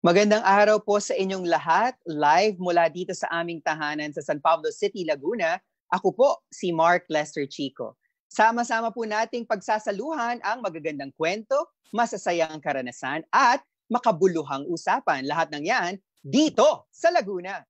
Magandang araw po sa inyong lahat. Live mula dito sa aming tahanan sa San Pablo City, Laguna. Ako po si Mark Lester Chico. Sama-sama po nating pagsasaluhan ang magagandang kwento, masasayang karanasan at makabuluhang usapan. Lahat ng yan dito sa Laguna.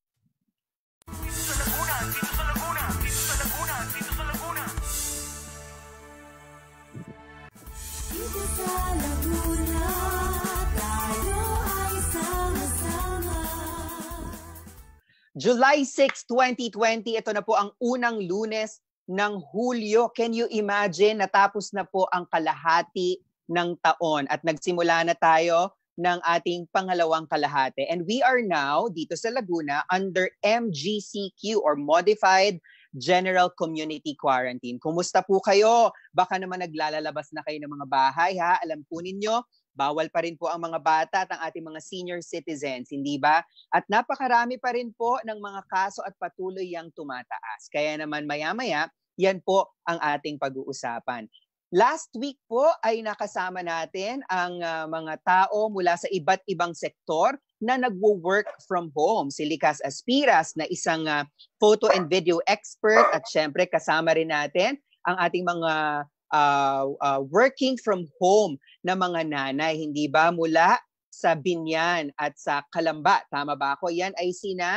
July 6, 2020, ito na po ang unang Lunes ng Hulyo. Can you imagine, natapos na po ang kalahati ng taon at nagsimula na tayo ng ating pangalawang kalahati. And we are now, dito sa Laguna, under MGCQ or Modified General Community Quarantine. Kumusta po kayo? Baka naman naglalabas na kayo ng mga bahay, ha? Alam po ninyo, bawal pa rin po ang mga bata at ang ating mga senior citizens, hindi ba? At napakarami pa rin po ng mga kaso at patuloy yang tumataas. Kaya naman maya-maya, yan po ang ating pag-uusapan. Last week po ay nakasama natin ang mga tao mula sa iba't ibang sektor na nagwo-work from home. Si Likas Aspiras na isang photo and video expert at syempre kasama rin natin ang ating mga working from home na mga nanay, hindi ba? Mula sa Binyan at sa Kalamba. Tama ba ako? Yan ay sina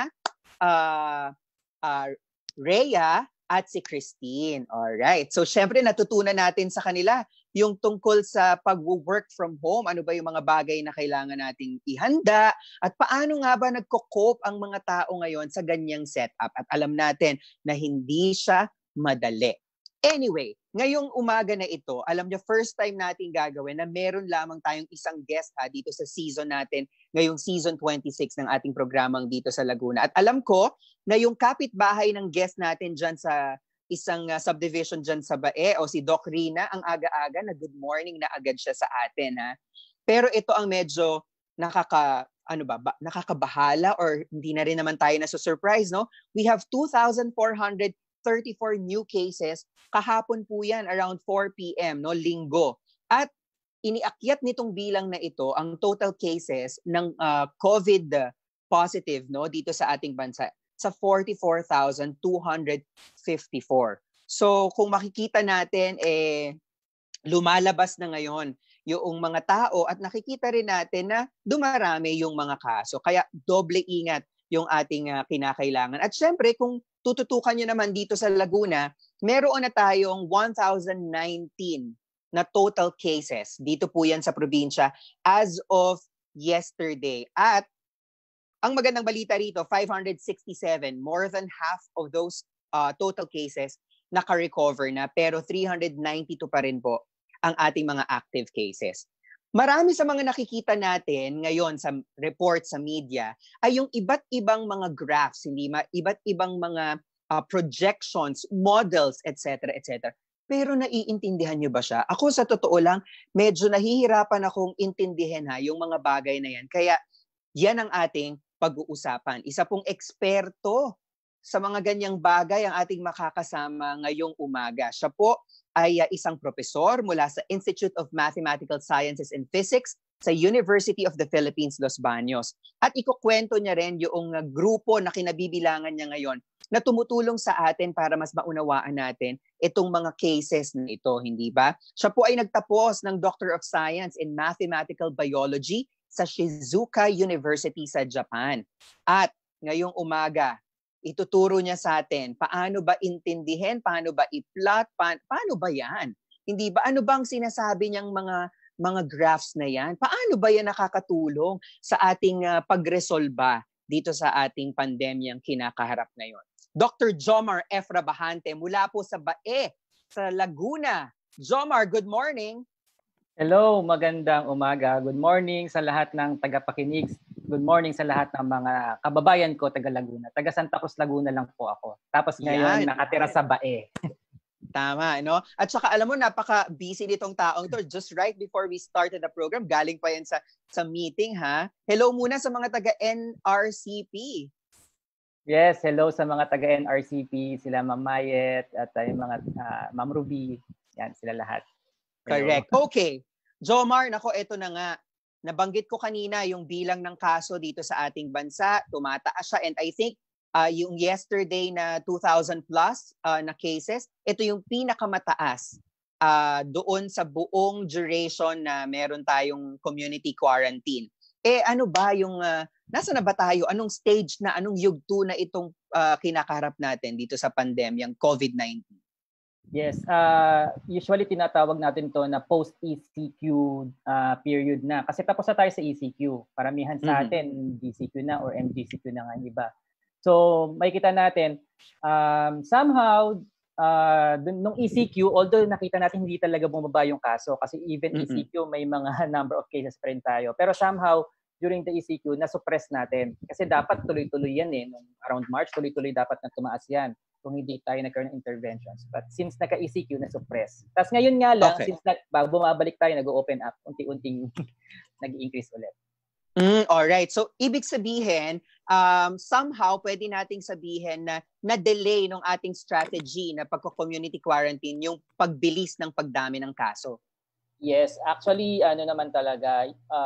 Rhea at si Christine. Alright. So, syempre, natutunan natin sa kanila yung tungkol sa pag-work from home. Ano ba yung mga bagay na kailangan nating ihanda? At paano nga ba nagko-cope ang mga tao ngayon sa ganyang setup? At alam natin na hindi siya madali. Anyway, ngayong umaga na ito, alam niyo, first time natin gagawin na meron lamang tayong isang guest dito sa season natin, ngayong season 26 ng ating programang dito sa Laguna. At alam ko na yung kapitbahay ng guest natin dyan sa isang subdivision dyan sa Bae, o si Doc Rina, ang aga-aga na good morning na agad siya sa atin. Ha? Pero ito ang medyo nakakabahala or hindi na rin naman tayo nasusurprise, no? We have 2,434 new cases. Kahapon po yan, around 4 p.m., no, linggo. At iniakyat nitong bilang na ito ang total cases ng COVID positive, no, dito sa ating bansa sa 44,254. So kung makikita natin, lumalabas na ngayon yung mga tao at nakikita rin natin na dumarami yung mga kaso. Kaya doble ingat yung ating kinakailangan. At syempre, kung tututukan nyo naman dito sa Laguna, meron na tayong 1,019 na total cases. Dito po yan sa probinsya as of yesterday. At ang magandang balita rito, 567, more than half of those total cases naka-recover na, pero 392 pa rin po ang ating mga active cases. Marami sa mga nakikita natin ngayon sa report sa media ay yung iba't ibang mga graphs, iba't ibang mga projections, models, etc., etc. Pero naiintindihan nyo ba siya? Ako sa totoo lang, medyo nahihirapan akong intindihin yung mga bagay na yan. Kaya yan ang ating pag-uusapan. Isa pong eksperto sa mga ganyang bagay ang ating makakasama ngayong umaga. Siya po ay isang profesor mula sa Institute of Mathematical Sciences and Physics sa University of the Philippines, Los Baños. At ikukwento niya rin yung grupo na kinabibilangan niya ngayon na tumutulong sa atin para mas maunawaan natin itong mga cases na ito, hindi ba? Siya po ay nagtapos ng Doctor of Science in Mathematical Biology sa Shizuoka University sa Japan. At ngayong umaga, ituturo niya sa atin paano ba intindihin, paano ba i-plot, paano ba yan? Hindi ba? Ano bang sinasabi niyang mga graphs na yan? Paano ba yan nakakatulong sa ating pagresolba dito sa ating pandemyang kinakaharap ngayon? Dr. Jomar F. Rabahante mula po sa Bae, sa Laguna. Jomar, good morning. Hello, magandang umaga. Good morning sa lahat ng tagapakinig. Good morning sa lahat ng mga kababayan ko taga Laguna. Taga Santa Cruz, Laguna lang po ako. Tapos ngayon nakatira sa Bae. Tama, no? At saka alam mo, napaka-busy nitong taong to. Just right before we started the program, galing pa yan sa meeting, ha? Hello muna sa mga taga-NRCP. Yes, hello sa mga taga-NRCP, sila Ma'am Mayet at yung mga Ma'am Ruby. Yan, sila lahat. Correct. Okay. Jomar, nako, eto na nga. nabanggit ko kanina yung bilang ng kaso dito sa ating bansa, tumataas siya, and I think yung yesterday na 2,000 plus na cases, ito yung pinakamataas doon sa buong duration na meron tayong community quarantine. Ano ba yung, nasa na ba tayo? Anong stage na, anong yugto na itong kinakaharap natin dito sa pandemyang COVID-19? Yes, usually tinatawag natin to na post-ECQ period na. Kasi tapos na tayo sa ECQ. Paramihan sa atin, DCQ na or MDCQ na nga iba. So, makikita natin, somehow, nung ECQ, although nakita natin hindi talaga bumaba yung kaso kasi even ECQ may mga number of cases pa rin tayo. Pero somehow, during the ECQ, na-suppress natin. Kasi dapat tuloy-tuloy yan eh. Nung around March, tuloy-tuloy dapat na tumaas yan kung hindi tayo nagkaroon ng interventions. But since naka-ECQ, na-suppress. Tapos ngayon nga lang, since bumabalik tayo, nag-open up, unti-unting nag-increase ulit. Alright. So, ibig sabihin, somehow, pwede nating sabihin na na-delay ng ating strategy na pagko-community quarantine yung pagbilis ng pagdami ng kaso. Yes. Actually, ano naman talaga,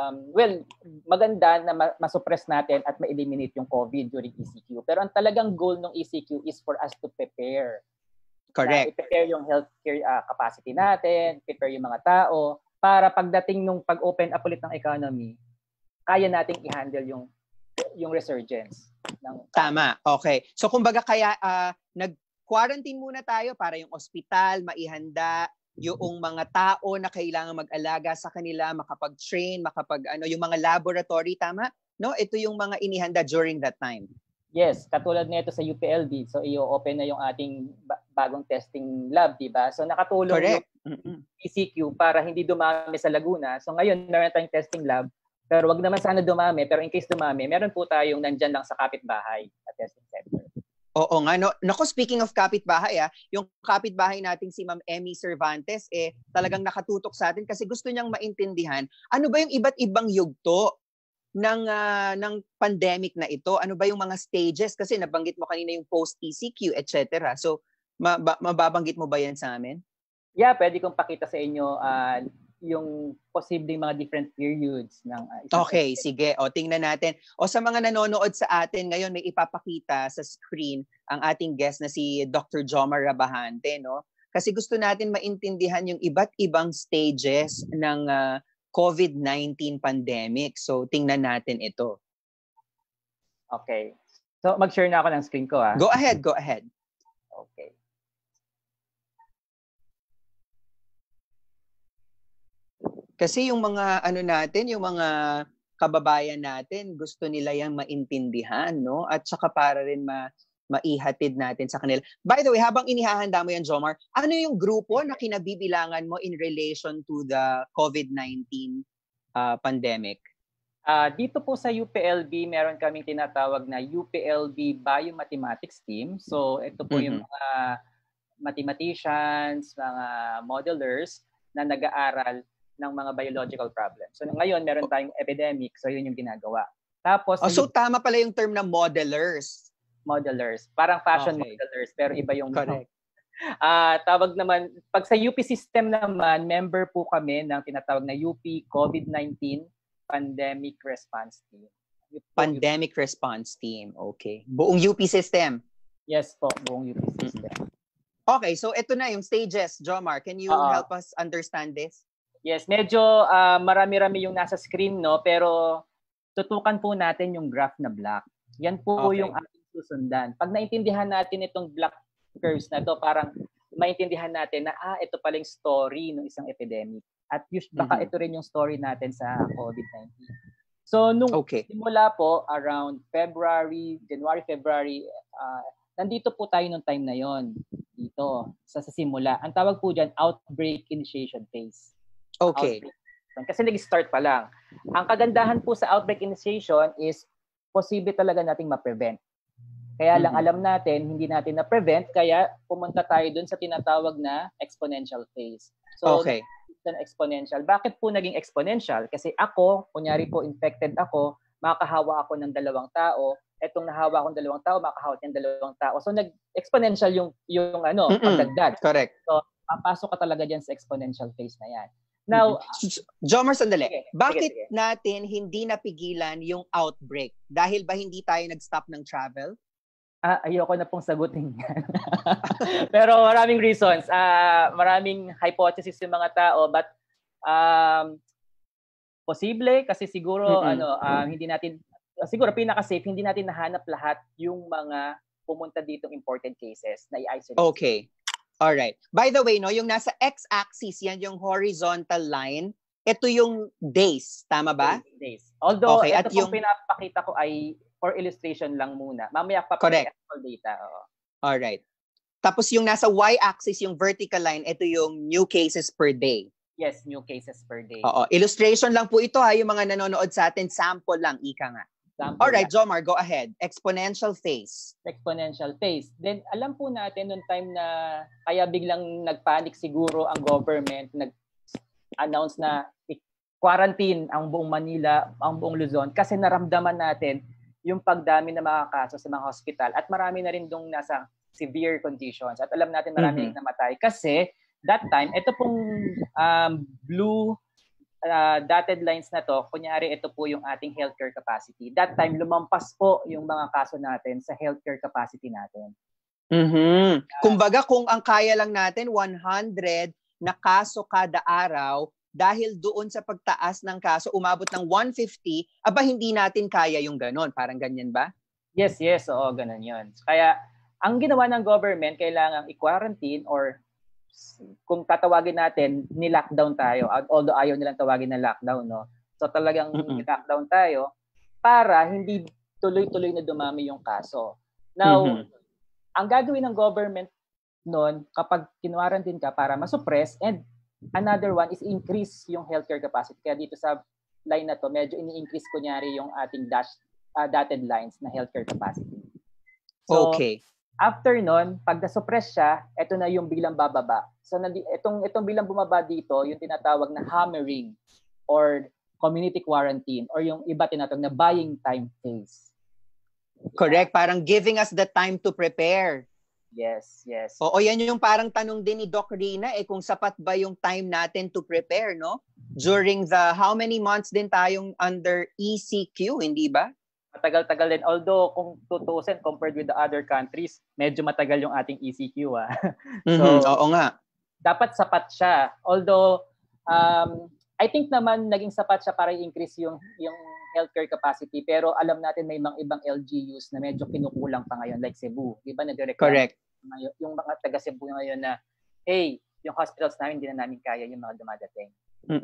maganda na masuppress natin at ma-eliminate yung COVID during ECQ. Pero ang talagang goal ng ECQ is for us to prepare. Correct. I-prepare yung healthcare capacity natin, prepare yung mga tao, para pagdating nung pag-open up ulit ng economy, kaya nating i-handle yung resurgence. Tama. Okay. So kumbaga kaya nag-quarantine muna tayo para yung ospital maihanda, yung mga tao na kailangan mag-alaga sa kanila, makapag-train, yung mga laboratory, tama? No, ito yung mga inihanda during that time. Yes, katulad nito sa UPLB. So i-open na yung ating bagong testing lab, di ba? So nakatulong Correct. yung ECQ para hindi dumami sa Laguna. So ngayon meron tayong testing lab. Pero wag naman sana dumami, pero in case dumami, meron po tayong nandyan lang sa kapitbahay at testing center. Oo nga. Naku, speaking of kapitbahay, yung kapitbahay nating si Ma'am Emmy Cervantes, talagang nakatutok sa atin kasi gusto niyang maintindihan, ano ba yung iba't ibang yugto ng pandemic na ito? Ano ba yung mga stages? Kasi nabanggit mo kanina yung post-ECQ, etc. So, mababanggit mo ba yan sa amin? Yeah, pwede kong pakita sa inyo yung posibleng mga different periods ng Okay, sige. O tingnan natin. O sa mga nanonood sa atin ngayon, may ipapakita sa screen ang ating guest na si Dr. Jomar Rabahante, no? Kasi gusto natin maintindihan yung iba't ibang stages ng COVID-19 pandemic. So tingnan natin ito. Okay. So mag-share na ako ng screen ko, Go ahead. Okay. Kasi yung mga yung mga kababayan natin, gusto nila yang maintindihan, no? At saka para rin maihatid natin sa kanila. By the way, habang inihahanda mo yan, Jomar, ano yung grupo na kinabibilangan mo in relation to the COVID-19 pandemic? Dito po sa UPLB, meron kaming tinatawag na UPLB Biomathematics Team. So ito po yung mga mathematicians, mga modelers na nag-aaral ng mga biological problems. So ngayon, meron tayong epidemic. So yun yung ginagawa. Tapos, so tama pala yung term na modelers. Modelers. Parang fashion modelers, pero iba yung... Correct. Tawag naman, pag sa UP system naman, member po kami ng tinatawag na UP COVID-19 Pandemic Response Team. Pandemic Response Team. Okay. Buong UP system. Yes po, buong UP system. Okay, so ito na yung stages. Jomar, can you help us understand this? Yes, medyo marami-rami yung nasa screen, no? Pero tutukan po natin yung graph na black. Yan po yung ating susundan. Pag naintindihan natin itong black curves na to, parang maintindihan natin na ito pala yung story ng isang epidemic. At baka ito rin yung story natin sa COVID-19. So nung simula po around January, February, nandito po tayo nung time na yon dito sa simula. Ang tawag po diyan outbreak initiation phase. Okay. Kasi nag-start pa lang. Ang kagandahan po sa outbreak initiation is posible talaga nating ma-prevent. Kaya lang alam natin, hindi natin na-prevent, kaya pumunta tayo dun sa tinatawag na exponential phase. So, exponential. Bakit po naging exponential? Kasi ako, kunyari po infected ako, makahawa ako ng 2 tao, etong nahawa akong 2 tao, makahawa ng 2 tao. So, nag-exponential yung pagdagdag. Correct. So, papasok ka talaga dyan sa exponential phase na yan. Now, Jomar, sandali. sige, Bakit sige. natin hindi napigilan yung outbreak? Dahil ba hindi tayo nag-stop ng travel? Ayoko na pong sagutin yan. Pero maraming reasons. Maraming hypothesis yung mga tao, but posible kasi siguro hindi natin siguro pinaka-safe, hindi natin nahanap lahat yung mga pumunta ditong imported cases na i-isolate. Okay. All right. By the way, no, yung nasa x-axis yan yung horizontal line. Ito yung days, tama ba? Days. Although okay, ito pong pinapakita ko ay for illustration lang muna. Mamaya pa actual data. All right. Tapos yung nasa y-axis, yung vertical line, ito yung new cases per day. Yes, new cases per day. Oo. Illustration lang po ito ha, yung mga nanonood sa atin, sample lang, ika nga. Alright, Jomar, go ahead. Exponential phase. Exponential phase. Then, alam po natin noong time na kaya biglang nagpanic siguro ang government, nag-announce na quarantine ang buong Manila, ang buong Luzon, kasi naramdaman natin yung pagdami ng mga kaso sa mga hospital at marami na rin dong nasa severe conditions. At alam natin marami rin namatay. Kasi, that time, ito pong blue dotted lines na to, kunyari ito po yung ating healthcare capacity. That time, lumampas po yung mga kaso natin sa healthcare capacity natin. Kumbaga, kung ang kaya lang natin, 100 na kaso kada araw, dahil doon sa pagtaas ng kaso, umabot ng 150, hindi natin kaya yung ganon. Parang ganyan ba? Yes, oo, ganon yun. Kaya, ang ginawa ng government, kailangang i-quarantine or kung tatawagin natin, ni-lockdown tayo. Although ayaw nilang tawagin na lockdown, no? So talagang ni-lockdown tayo para hindi tuloy-tuloy na dumami yung kaso. Now, ang gagawin ng government noon, kapag kinwarantine ka para masuppress, and another one is increase yung healthcare capacity. Kaya dito sa line na to, medyo ini-increase kunyari yung ating dotted lines na healthcare capacity. So, okay. After nun, pag na-suppress siya, ito na yung bilang bababa. So, itong bilang bumaba dito, yung tinatawag na hammering or community quarantine or yung iba tinatawag na buying time phase. Correct. Parang giving us the time to prepare. Yes. Oo, yan yung parang tanong din ni Doc Rina, kung sapat ba yung time natin to prepare, no? During the, how many months din tayong under ECQ, hindi ba? Matagal-tagal din. Although, kung tutusin, compared with the other countries, medyo matagal yung ating ECQ. So, oo nga. Dapat sapat siya. Although, I think naman naging sapat siya para i-increase yung healthcare capacity. Pero alam natin may mga ibang LGUs na medyo kinukulang pa ngayon, like Cebu. Di ba nagreklamo? Correct. Yung mga taga Cebu ngayon na, hey, yung hospitals namin, hindi na namin kaya yung mga dumadating.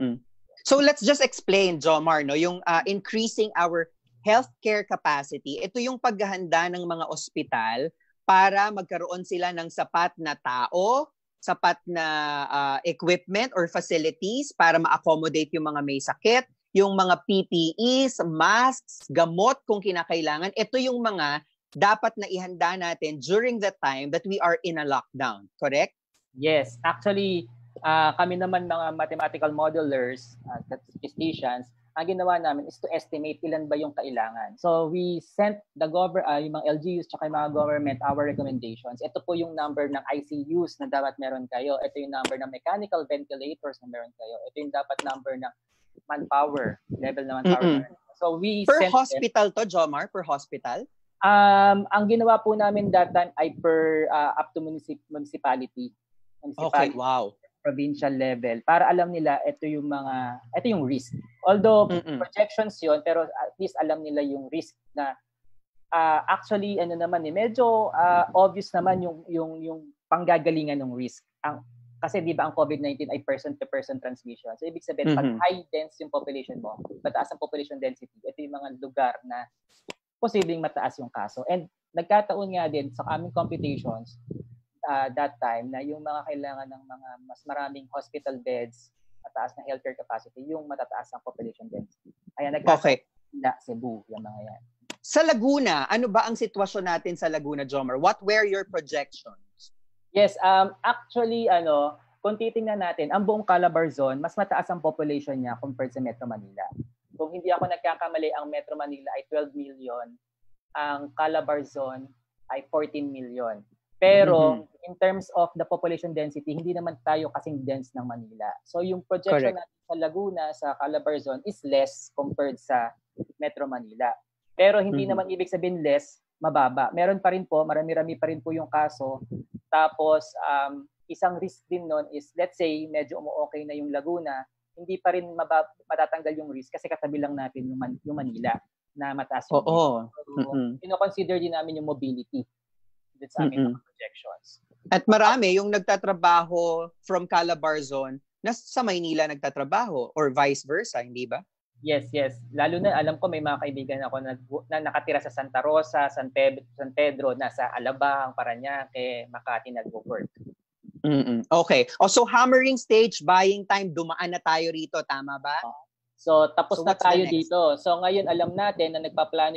So, let's just explain, Jomar, no? Yung increasing our healthcare capacity, ito yung paghahanda ng mga ospital para magkaroon sila ng sapat na tao, sapat na equipment or facilities para ma-accommodate yung mga may sakit, yung mga PPEs, masks, gamot kung kinakailangan. Ito yung mga dapat na ihanda natin during the time that we are in a lockdown. Correct? Yes. Actually, kami naman mga mathematical modelers, statisticians, ang ginawa namin is to estimate ilan ba yung kailangan. So we sent the yung mga LGUs tsaka yung mga government our recommendations. Ito po yung number ng ICUs na dapat meron kayo. Ito yung number ng mechanical ventilators na meron kayo. Ito yung dapat number ng manpower, level ng manpower. So we per hospital to, Jomar? Per hospital? Ang ginawa po namin that time ay per up to municipality. Okay, wow. Provincial level para alam nila ito yung risk. Although projections yon, pero at least alam nila yung risk na actually medyo obvious naman yung panggagalingan ng risk. Kasi di ba ang COVID-19 ay person to person transmission. So ibig sabihin pag high dense yung population mo, mataas ang population density, ito yung mga lugar na posibleng mataas yung kaso. And nagkataon nga din sa aming computations that time na yung mga kailangan ng mga mas maraming hospital beds, mataas na healthcare capacity, yung matataas ang population density. Kaya Cebu, yung mga yan. Sa Laguna, ano ba ang sitwasyon natin sa Laguna, Jomar? What were your projections? Yes, actually, kung titingnan natin, ang buong Calabar Zone, mas mataas ang population niya compared sa Metro Manila. Kung hindi ako nagkakamali, ang Metro Manila ay 12 million, ang Calabar Zone ay 14 million. Pero in terms of the population density, hindi naman tayo kasing dense ng Manila. So yung projection Correct. natin sa Laguna, sa Calabarzon is less compared sa Metro Manila. Pero hindi naman ibig sabihin less, mababa. Meron pa rin po, marami-rami pa rin po yung kaso. Tapos isang risk din nun is, let's say, medyo okay na yung Laguna, hindi pa rin matatanggal yung risk kasi katabi lang natin yung Manila na mataas yung Oo. So, ino-consider din namin yung mobility. That's amin mga projections. At marami yung nagtatrabaho from Calabarzon na sa Maynila nagtatrabaho or vice versa, hindi ba? Yes. Lalo na alam ko may mga kaibigan ako na nakatira sa Santa Rosa, San Pedro, nasa Alabang, Parañaque, Makati nagwo-work. Okay. So hammering stage, buying time, dumaan na tayo rito, tama ba? So tapos na tayo dito. So ngayon alam natin na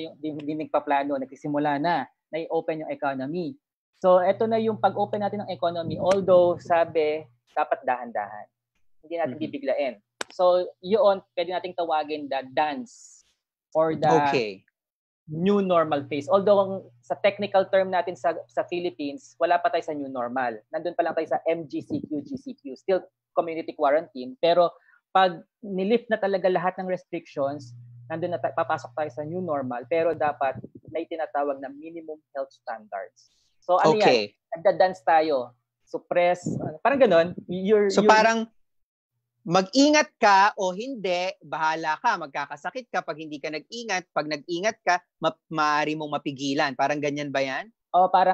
nagsisimula na i-open yung economy. So ito na yung pag-open natin ng economy, although sabi dapat dahan-dahan. Hindi natin bibiglain. So yun, pwede nating tawagin the dance or the new normal phase. Although sa technical term natin sa Philippines, wala pa tayo sa new normal. Nandun pa lang tayo sa GCQ, still community quarantine. Pero pag nilift na talaga lahat ng restrictions, nandun na papasok tayo sa new normal. Pero dapat may tinatawag na minimum health standards. So ano yan? Nagda-dance tayo. Suppress, parang ganon. Parang mag-ingat ka o hindi, bahala ka, magkakasakit ka pag hindi ka nag-ingat. Pag nag-ingat ka, maaari mong mapigilan. Parang ganyan ba yan? Parang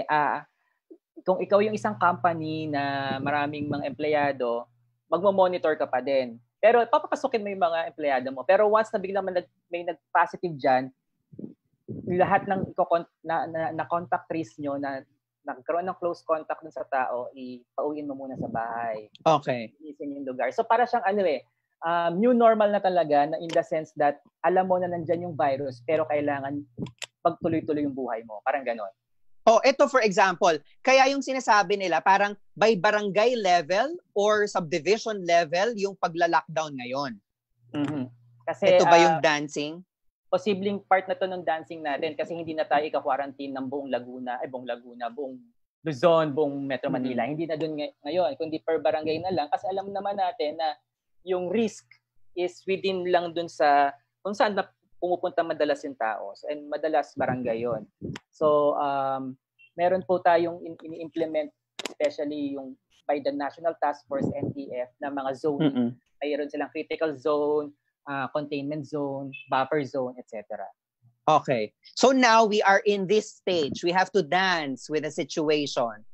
kung ikaw yung isang company na maraming mga empleyado, magmo-monitor ka pa din. Pero papapasukin mo yung mga empleyado mo. Pero once na biglang may nag-positive dyan, lahat ng na contact trace nyo na nagkaroon ng close contact dun sa tao, ipauwiin mo muna sa bahay. Okay. Isin yung lugar. So para siyang new normal na talaga na in the sense that alam mo na nandyan yung virus pero kailangan pagtuloy-tuloy yung buhay mo. Parang ganon. Ito for example, kaya yung sinasabi nila parang by barangay level or subdivision level yung pagla-lockdown ngayon. Kasi ito ba yung dancing? Posibleng part na to ng dancing natin kasi hindi na tayo ika-quarantine ng buong Luzon, buong Metro Manila. Hindi na doon ngayon, kundi per barangay na lang kasi alam naman natin na yung risk is within lang doon sa kung saan na pumupunta madalas yung tao. And madalas barangay yon. So, meron po tayong ini-implement especially yung by the National Task Force NTF na mga zone. Mayroon silang critical zone, containment zone, buffer zone, etc. Okay. So now we are in this stage. We have to dance with the situation.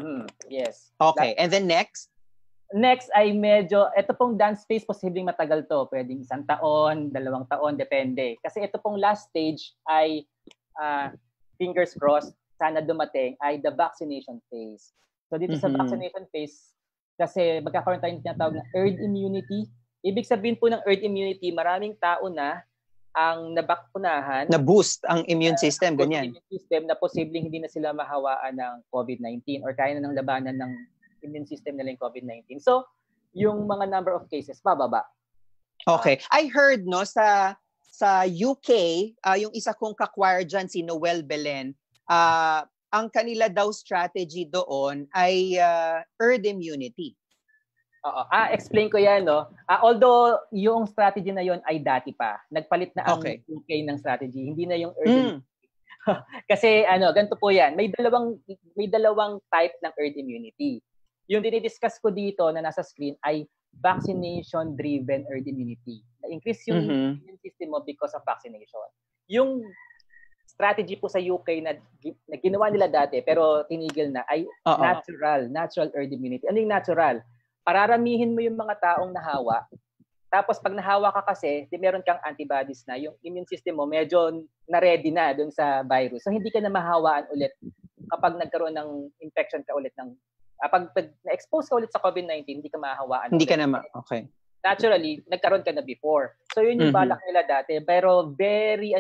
Yes. Okay. And then next? Next ay ito pong dance phase, posibleng matagal to. Pwedeng 1 taon, 2 taon, depende. Kasi ito pong last stage ay, fingers crossed, sana dumating, ay the vaccination phase. So dito sa vaccination phase, kasi magkakaroon tayo ng tinatawag na herd immunity. Ibig sabihin po ng herd immunity, maraming tao na ang nabakpunahan. Na-boost ang immune system, ganyan. Immune system na posibleng hindi na sila mahawaan ng COVID-19 or kaya na ng labanan ng immune system nila yung COVID-19. So, yung mga number of cases, bababa. Okay. I heard sa UK, yung isa kong kakwire dyan, si Noel Belen, ang kanila daw strategy doon ay herd immunity. Explain ko yan, no? Although yung strategy na yon ay dati pa. Nagpalit na ang UK ng strategy. Hindi na yung herd immunity. Kasi ganito po yan. May dalawang type ng herd immunity. Yung dinidiscuss ko dito na nasa screen ay vaccination-driven herd immunity. Na-increase yung immune system mo because of vaccination. Yung strategy po sa UK na ginawa nila dati pero tinigil na ay natural herd immunity. Ano yung natural? Pararamihin mo yung mga taong nahawa. Tapos pag nahawa ka kasi, meron kang antibodies na, yung immune system mo medyo na-ready na dun sa virus. So hindi ka na mahawaan ulit kapag nagkaroon ng infection ka ulit ng pag na-expose ka ulit sa COVID-19, hindi ka mahawaan. Hindi ka na okay. Naturally, nagkaroon ka na before. So yun yung balak nila dati. Pero very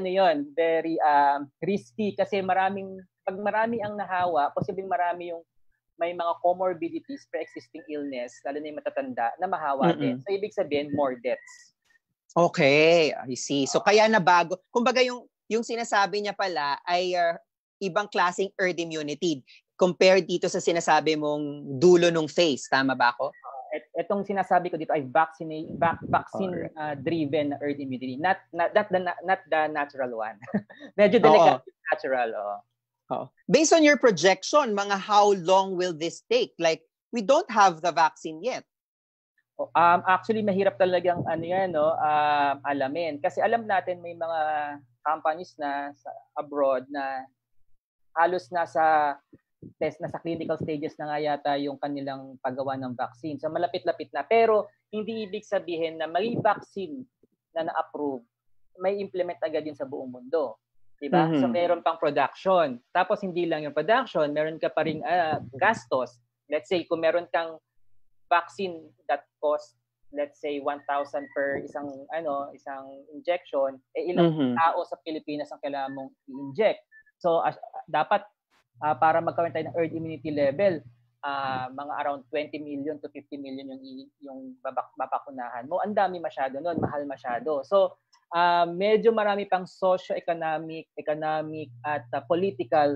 risky kasi pag marami ang nahawa, posibleng marami yung may mga comorbidities, pre-existing illness, lalo na yung matatanda, na mahawa din. So, ibig sabihin, more deaths. Okay, I see. So, kaya nabago. Kumbaga, yung sinasabi niya pala ay ibang klaseng herd immunity. compared dito sa sinasabi mong dulo ng phase. Tama ba ako? Itong sinasabi ko dito ay vaccine-driven herd immunity, not the natural one. Medyo delicate natural. Based on your projection, mga how long will this take? Like, we don't have the vaccine yet. Actually, mahirap talagang alamin. Kasi alam natin may mga companies na abroad na halos nasa clinical stages na nga yata yung kanilang paggawa ng vaccine. So malapit-lapit na. Pero hindi ibig sabihin na may vaccine na na-approve, may implement agad yun sa buong mundo. Diba? Mm-hmm. So meron pang production. Tapos hindi lang yung production, meron ka pa ring gastos. Let's say kung meron kang vaccine that cost, let's say 1,000 per isang injection, ilang tao sa Pilipinas ang kailangan mong i-inject. So dapat para magkaroon tayo ng herd immunity level, mga around 20 million to 50 million yung babakunahan mo. Ang dami masyado noon, mahal masyado. So medyo marami pang socio-economic, economic at political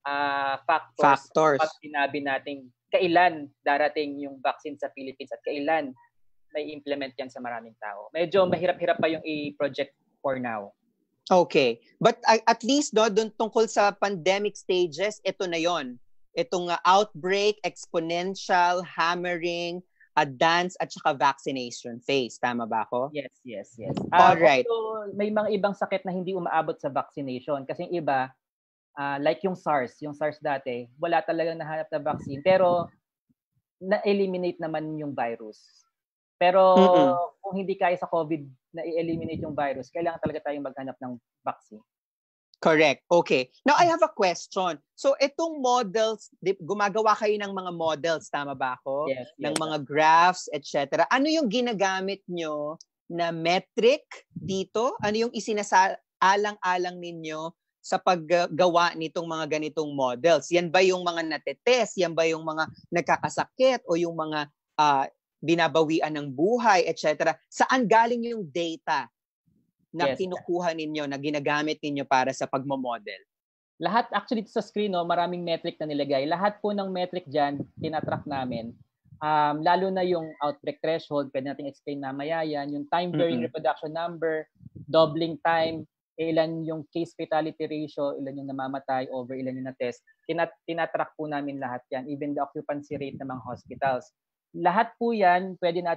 factors. Pag sinabi natin kailan darating yung vaccine sa Philippines at kailan may implement yan sa maraming tao. Medyo mahirap-hirap pa yung i-project for now. Okay. But at least doon tungkol sa pandemic stages, ito na yon. Itong outbreak, exponential, hammering, dance at saka vaccination phase. Tama ba ako? Yes. Alright. May mga ibang sakit na hindi umaabot sa vaccination. Kasi yung iba, like yung SARS dati, wala talagang nahanap na vaccine. Pero na-eliminate naman yung virus. Pero kung hindi kaya sa COVID na i-eliminate yung virus, kailangan talaga tayong maghanap ng vaccine. Correct. Okay. Now, I have a question. So, itong models, gumagawa kayo ng mga models, tama ba ako? Yes. Ng mga graphs, etc. Ano yung ginagamit nyo na metric dito? Ano yung isinasalang-alang ninyo sa paggawa nitong mga ganitong models? Yan ba yung mga natetest? Yan ba yung mga nagkakasakit? O yung mga binabawian ng buhay, etc. Saan galing yung data na kinukuha ninyo, na ginagamit ninyo para sa pagmo-model? Lahat actually sa screen, maraming metric na nilagay. Lahat po ng metric dyan, tinatrack namin. Lalo na yung outbreak threshold, pwede natin explain mamaya yan. Yung time varying reproduction number, doubling time, ilan yung case fatality ratio, ilan yung namamatay, over ilan yung na-test. Tinatrack po namin lahat yan, even the occupancy rate ng mga hospitals. Lahat po yan, pwede na,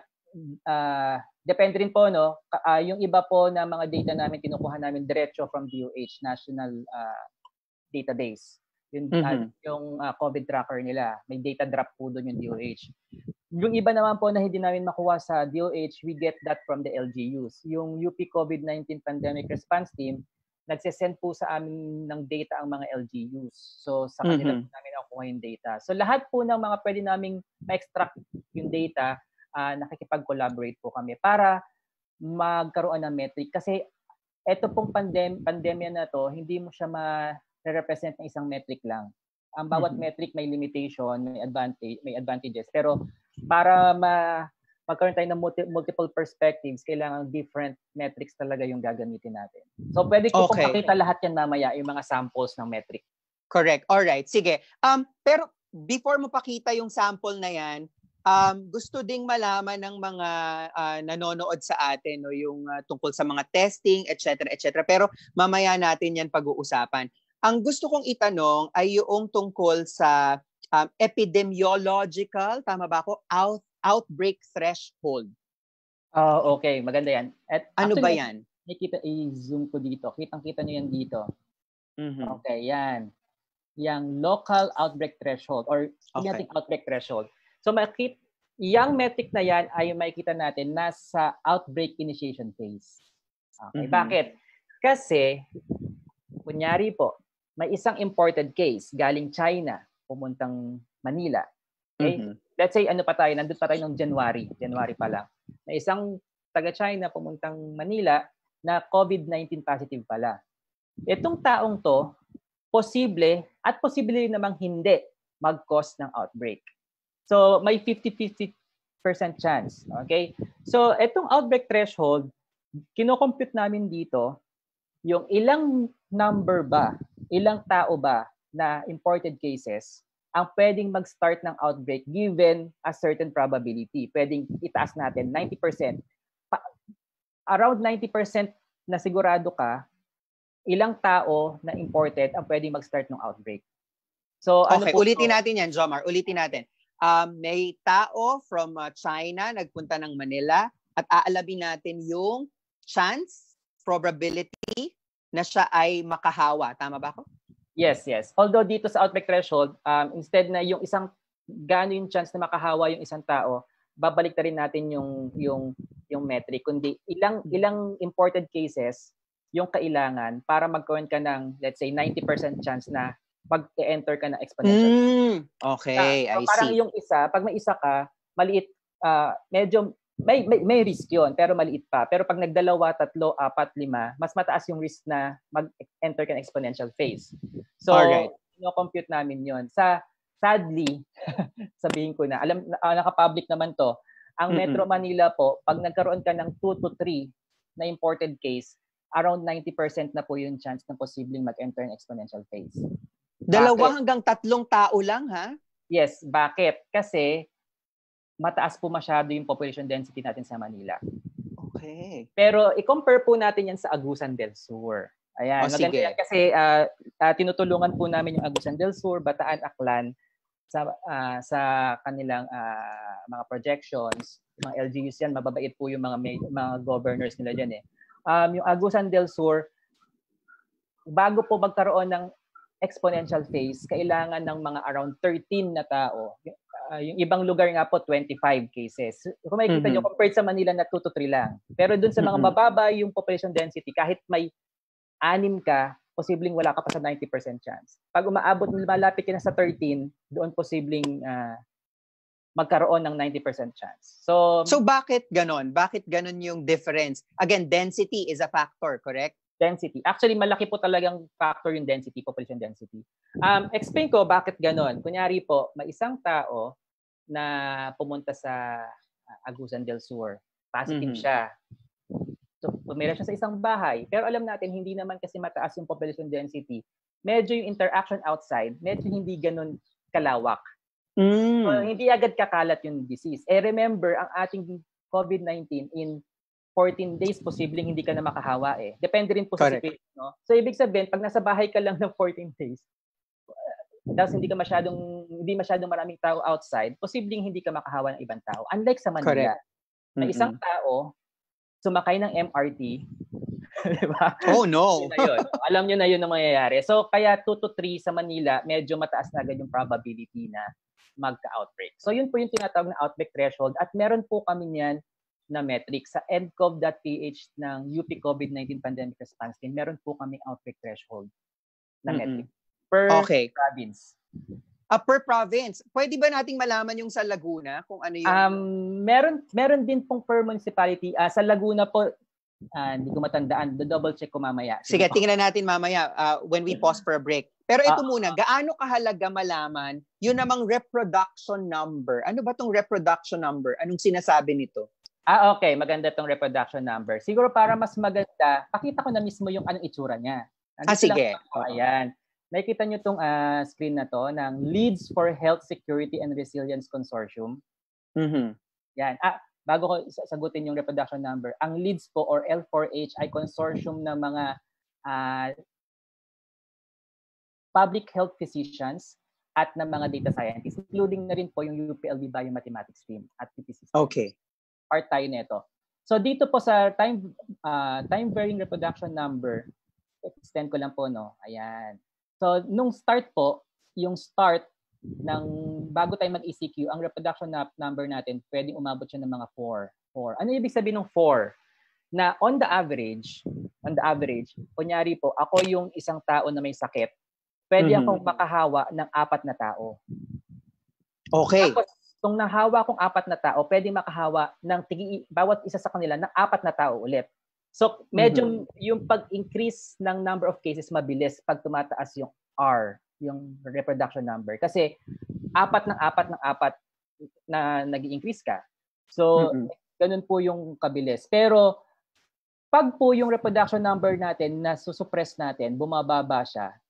depende rin po, yung iba po na mga data namin, kinukuha namin diretso from DOH, National Database. Yung COVID tracker nila, may data drop po doon yung DOH. Yung iba naman po na hindi namin makuha sa DOH, we get that from the LGUs. Yung UP COVID-19 Pandemic Response Team, nagsesend po sa amin ng data ang mga LGUs. So sa kanila po namin nakukuha yung data. So lahat po ng mga pwede naming ma-extract yung data, nakikipag-collaborate po kami para magkaroon ng metric. Kasi ito pong pandemya na to, hindi mo siya ma-represent ng isang metric lang. Ang bawat metric may limitation, may advantages. Pero para magkaroon tayo ng multiple perspectives, kailangan different metrics talaga yung gagamitin natin. So pwede ko pong pakita lahat yan mamaya, yung mga samples ng metric. Correct. Alright, sige. Pero before mo pakita yung sample na yan, gusto ding malaman ng mga nanonood sa atin, yung tungkol sa mga testing, etc. Pero mamaya natin yan pag-uusapan. Ang gusto kong itanong ay yung tungkol sa epidemiological, tama ba ako? Outbreak threshold. Okay, maganda yan. At ano ba yan? I-zoom ko dito. Kitang-kita nyo yan dito. Okay, yan. Yang local outbreak threshold or outbreak threshold. So yung metric na yan ay makikita natin nasa outbreak initiation phase. Okay, bakit? Kasi, kunyari po, may isang imported case galing China, pumuntang Manila. Okay? Let's say, nandun pa tayo noong January pa lang. May isang taga-China pumuntang Manila na COVID-19 positive pala. Itong taong to, posible rin namang hindi mag-cause ng outbreak. So, may 50-50% chance. Okay? So, itong outbreak threshold, kinocompute namin dito yung ilang tao ba na imported cases ang pwedeng mag-start ng outbreak given a certain probability. Pwedeng itaas natin 90%. Around 90% na sigurado ka, ilang tao na imported ang pwedeng mag-start ng outbreak. So, okay, ulitin natin yan, Jomar. Ulitin natin. May tao from China nagpunta ng Manila at aalamin natin yung chance, probability na siya ay makahawa. Tama ba ako? Yes. Although dito sa outbreak threshold, instead na yung isang gaano yung chance na makahawa yung isang tao, babalik na rin natin yung metric, kundi ilang imported cases yung kailangan para magkaroon ka ng, let's say, 90% chance na pag-enter ka ng exponential. Okay, so I parang see. yung isa, pag may isa ka, maliit, medyo, may risk yun, pero maliit pa. Pero pag nagdalawa, 3, 4, 5, mas mataas yung risk na mag-enter ka ng exponential phase. So, no-compute namin yun. Sadly, sabihin ko na, naka-public naman to, ang Metro Manila po, pag nagkaroon ka ng 2 to 3 na imported case, around 90% na po yung chance na posibleng mag-enter ng exponential phase. 2 hanggang 3 tao lang, ha? Yes. Bakit? Kasi mataas po masyado yung population density natin sa Manila. Okay. Pero i-compare po natin yan sa Agusan del Sur. Ayan. Maganda yan kasi tinutulungan po namin yung Agusan del Sur, Bataan, Aklan sa kanilang mga projections. Mga LGUs yan, mababait po yung mga governors nila dyan eh. Yung Agusan del Sur, bago po magkaroon ng exponential phase, kailangan ng mga around 13 na tao. Yung ibang lugar nga po, 25 cases. Kung makikita nyo, compared sa Manila na 2 to 3 lang. Pero dun sa mga mababa yung population density, kahit may 6 ka, posibleng wala ka pa sa 90% chance. Pag umaabot, malapit ka na sa 13, doon posibleng magkaroon ng 90% chance. So bakit ganon? Bakit ganon yung difference? Again, density is a factor, correct? Density. Actually, malaki po talagang factor yung density, population density. Explain ko bakit ganon. Kunyari po, may isang tao na pumunta sa Agusan del Sur. Positive siya. So, tumira siya sa isang bahay. Pero alam natin, hindi naman kasi mataas yung population density. Medyo yung interaction outside, medyo hindi ganon kalawak. So, hindi agad kakalat yung disease. Remember, ang ating COVID-19 in 14 days, posibleng hindi ka na makahawa eh. Depende rin po sa situation. No? So, ibig sabihin, pag nasa bahay ka lang ng 14 days, tapos hindi masyadong maraming tao outside, posibleng hindi ka makahawa ng ibang tao. Unlike sa Manila, na isang tao, sumakay ng MRT, di ba? Oh, no! Alam nyo na yun ang mangyayari. So, kaya 2 to 3 sa Manila, medyo mataas na agad yung probability na magka-outbreak. So, yun po yung tinatawag na outbreak threshold. At meron po kami niyan na metric sa edcov.ph ng UP COVID-19 Pandemic Response Team. Meron po kami outbreak threshold na metric per province. Per province. Pwede ba nating malaman yung sa Laguna kung ano yung meron din pong per municipality. Sa Laguna po, hindi ko matandaan. Double check ko mamaya. Sige, tingnan natin mamaya when we pause for a break. Pero ito muna, gaano kahalaga malaman yun namang reproduction number? Ano ba tong reproduction number? Anong sinasabi nito? Okay. Maganda tong reproduction number. Siguro para mas maganda, pakita ko na mismo yung anong itsura niya. Sige. Ayan. Nakikita nyo tong screen na to ng Leads for Health Security and Resilience Consortium. Yan. Bago ko sagutin yung reproduction number, ang Leads po or L4H ay consortium ng mga public health physicians at ng mga data scientists, including na rin po yung UPLB Biomathematics team at UPC. Okay. Part tayo nito. So dito po sa time varying reproduction number, extend ko lang po, no? Ayan. So nung start po, yung start ng bago tayo mag-ECQ, ang reproduction number natin, pwedeng umabot siya ng mga 4. Ano ibig sabihin ng 4? Na on the average, kunyari po, ako yung isang tao na may sakit, pwede akong makahawa ng 4 na tao. Okay. Tapos, kung nahawa akong 4 na tao, pwede makahawa ng bawat isa sa kanila ng 4 na tao ulit. So, medyo yung pag-increase ng number of cases mabilis pag tumataas yung R, yung reproduction number. Kasi 4 na nag-i-increase ka. So, ganun po yung kabilis. Pero, pag po yung reproduction number natin na susuppress natin, bumababa siya,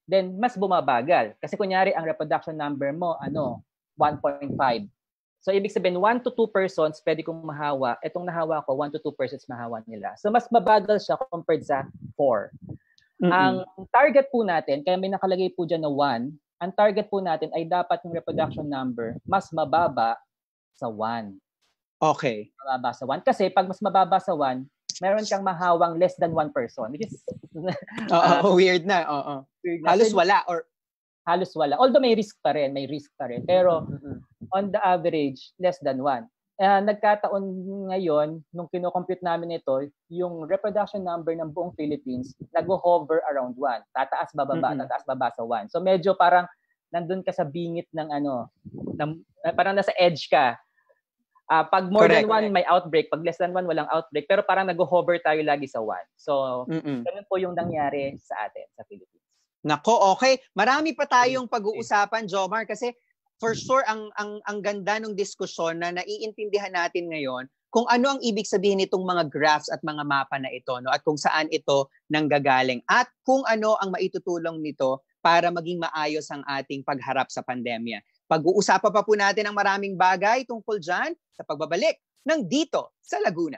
then mas bumabagal. Kasi kunyari, ang reproduction number mo, 1.5. So, ibig sabihin, 1 to 2 persons pwede kong mahawa. Itong nahawa ko, 1 to 2 persons mahawa nila. So, mas mabagal siya compared sa 4. Ang target po natin, kaya may nakalagay po dyan na 1, ang target po natin ay dapat yung reproduction number mas mababa sa 1. Okay. Mababa sa 1. Kasi pag mas mababa sa 1, meron kang mahawang less than 1 person. Which is... weird na. Weird na. Halos wala. Although may risk pa rin. Pero on the average, less than 1. Nagkataon ngayon, nung kinocompute namin ito, yung reproduction number ng buong Philippines, nag-hover around 1. Tataas, baba sa 1. So medyo parang nandun ka sa bingit ng parang nasa edge ka. Pag more than 1, may outbreak. Pag less than 1, walang outbreak. Pero parang nag-hover tayo lagi sa 1. So, ganun po yung nangyari sa atin, sa Philippines. Nako, okay. Marami pa tayong pag-uusapan, Jomar, kasi for sure, ang ganda ng diskusyon na naiintindihan natin ngayon kung ano ang ibig sabihin nitong mga graphs at mga mapa na ito, no? At kung saan ito nanggagaling. At kung ano ang maitutulong nito para maging maayos ang ating pagharap sa pandemya. Pag-uusapan pa po natin ang maraming bagay tungkol dyan sa pagbabalik ng Dito sa Laguna.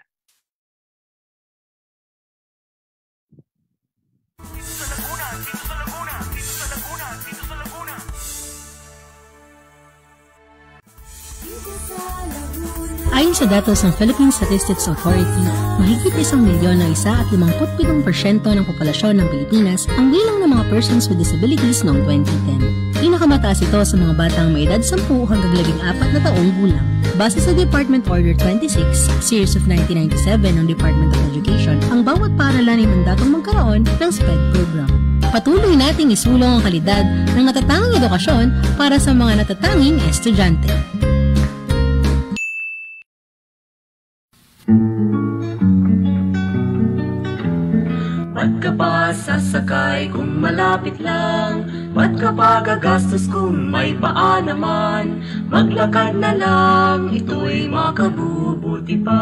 Ayon sa datos ng Philippine Statistics Authority, mahigit 1,001,57% ng populasyon ng Pilipinas ang bilang ng mga persons with disabilities noong 2010. Pinakamataas ito sa mga batang may edad 10 hanggang 14 na taong gulang. Base sa Department Order 26, Series of 1997 ng Department of Education, ang bawat paaralan ay mandatong magkaroon ng SPED program. Patuloy nating isulong ang kalidad ng natatanging edukasyon para sa mga natatanging estudyante. Ba't ka pa sasakay kung malapit lang? Ba't ka pa gagastos kung may paa naman? Maglakad na lang, ito'y makabubuti pa.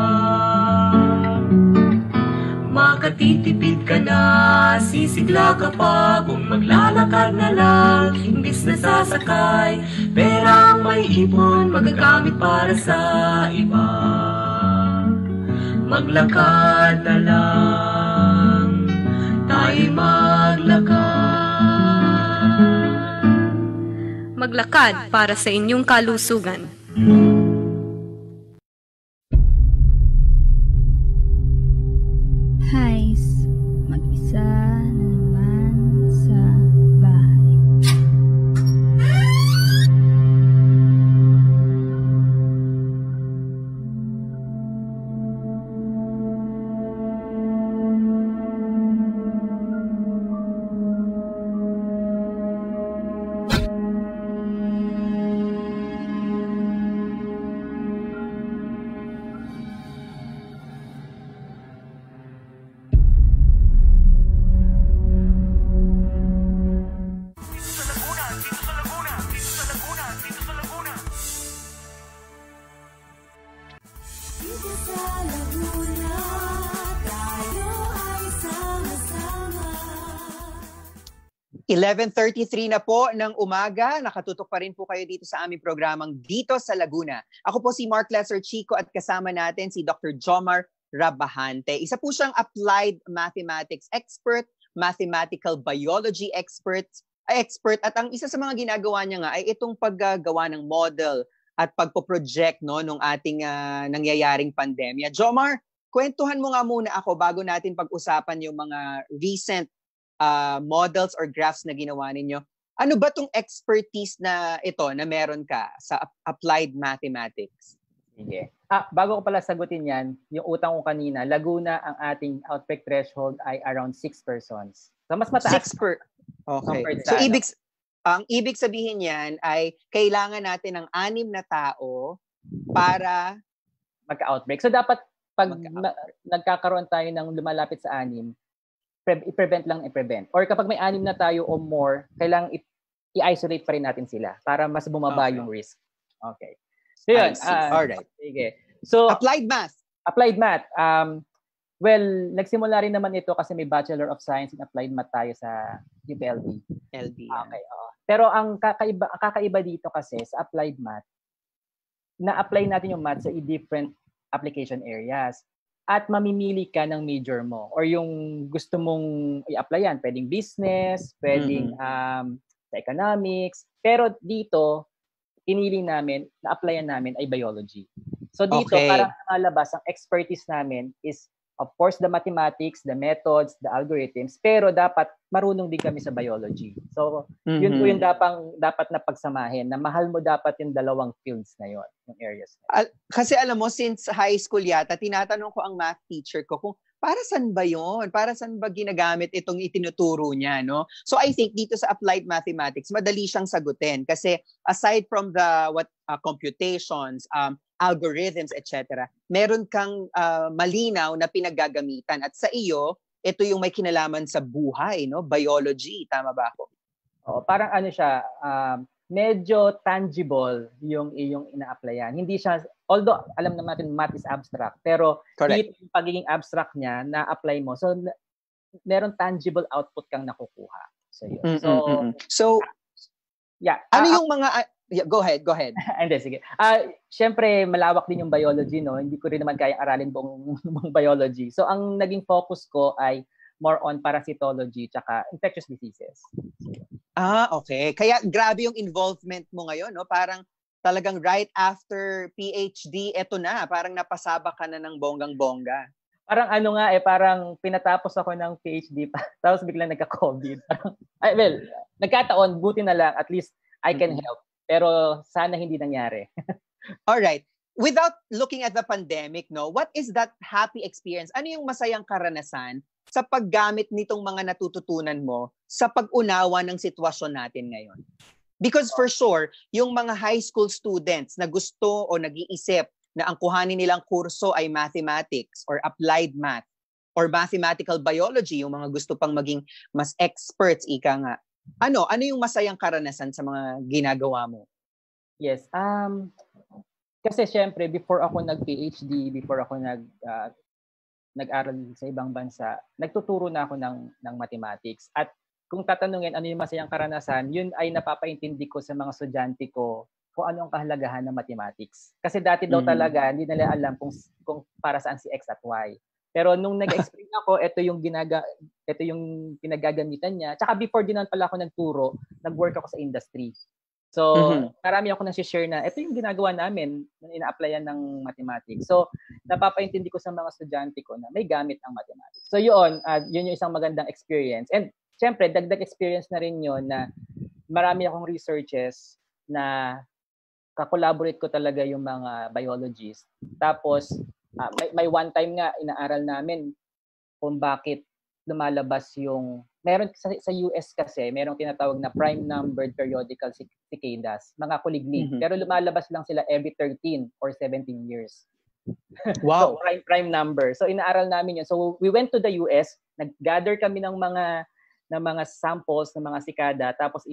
Makatitipid ka na, sisigla ka pa kung maglalakad na lang, imbis na sasakay. Perang may ipon, magagamit para sa iba. Maglakad na lang, tayo'y maglakad. Maglakad para sa inyong kalusugan. Hi, mag-isa na naman sa bahay. Dito sa Laguna, tayo ay sama-sama. 11:33 na po ng umaga. Nakatutok pa rin po kayo dito sa aming programang Dito sa Laguna. Ako po si Mark Lesser Chico at kasama natin si Dr. Jomar Rabahante. Isa po siyang applied mathematics expert, mathematical biology expert at ang isa sa mga ginagawa niya nga ay itong paggawa ng model at pagpo-project nung ating nangyayaring pandemya. Jomar, kwentuhan mo nga muna ako bago natin pag-usapan yung mga recent models or graphs na ginawa ninyo. Ano ba tong expertise na ito na meron ka sa applied mathematics? Sige. Bago ko pala sagutin yan, yung utang ko kanina, Laguna, ang ating outbreak threshold ay around 6 persons. So mas mataas. Okay. So ang ibig sabihin niyan ay kailangan natin ng 6 na tao para magka-outbreak. So dapat pag nagkakaroon tayo ng lumalapit sa 6, i-prevent. Or kapag may 6 na tayo o more, kailangan i-isolate pa rin natin sila para mas bumaba yung risk. Okay. So yun. Alright. Sige. So applied math. Well, nagsimula rin naman ito kasi may Bachelor of Science in Applied Math tayo sa UPLB. LD yan. Okay, oo. Pero ang kakaiba dito kasi sa applied math, na-apply natin yung math sa different application areas. At mamimili ka ng major mo or yung gusto mong i-applyan. Pwedeng business, pwedeng sa economics. Pero dito, pinili namin, na-applyan namin ay biology. So dito, parang nakalabas, ang expertise namin is, of course, the mathematics, the methods, the algorithms, pero dapat marunong din kami sa biology. So, yun po yung dapat na pagsamahin, na mahal mo dapat yung dalawang fields na yun, yung areas. Kasi alam mo, since high school yata, tinatanong ko ang math teacher ko kung para saan ba yun? Para saan ba ginagamit itong itinuturo niya, no? So I think dito sa applied mathematics, madali siyang sagutin kasi aside from the computations, algorithms, etc., meron kang malinaw na pinaggagamitan. At sa iyo, ito yung may kinalaman sa buhay, no? Biology, tama ba ako? Oo, parang ano siya, medyo tangible yung iyong ina-applyan. Hindi siya, although alam naman natin math is abstract, pero dito yung pagiging abstract niya, na-apply mo. So, meron tangible output kang nakukuha. So, yeah. Ano yung mga... go ahead. Hindi, sige. Siyempre, malawak din yung biology, no? Hindi ko rin naman kayang aralin buong biology. So, ang naging focus ko ay more on parasitology tsaka infectious diseases. Okay. Kaya grabe yung involvement mo ngayon, no? Parang talagang right after PhD, eto na. Parang napasaba ka na ng bonggang-bongga. Parang ano nga parang pinatapos ako ng PhD pa. Tapos biglang nagka-COVID. Nagkataon, buti na lang, at least I can help. Pero sana hindi nangyari. All right. Without looking at the pandemic, no, what is that happy experience? Ano yung masayang karanasan sa paggamit nitong mga natututunan mo sa pag-unawa ng sitwasyon natin ngayon? Because for sure, yung mga high school students na gusto o nag-iisip na ang kuhanin nilang kurso ay mathematics or applied math or mathematical biology, yung mga gusto pang maging mas experts, ika nga. Ano yung masayang karanasan sa mga ginagawa mo? Yes. Kasi syempre, before ako nag-PhD, before ako nag-aral sa ibang bansa, nagtuturo na ako ng mathematics. At kung tatanungin ano yung masayang karanasan, yun ay napapaintindi ko sa mga estudyante ko kung ano ang kahalagahan ng mathematics. Kasi dati daw talaga, hindi nila alam kung para saan si X at Y. Pero nung nag-explain ako, ito yung pinagagamitan niya. Tsaka before din pala ako nagturo, nag-work ako sa industry. So, marami ako nang share na ito yung ginagawa namin na ina-applyan ng mathematics. So, napapaintindi ko sa mga estudyante ko na may gamit ang mathematics. So, yun yung isang magandang experience. And syempre, dagdag experience na rin yun na marami akong researches na kakolaborate ko talaga yung mga biologists. Tapos, may one time nga inaaral namin kung bakit lumalabas yung meron sa US kasi merong tinatawag na prime numbered periodical cicadas, mga kuliglig. Pero lumalabas lang sila every 13 or 17 years. Wow. So prime number. So inaaral namin yun. So we went to the US, nag-gather kami ng mga samples ng mga sikada, tapos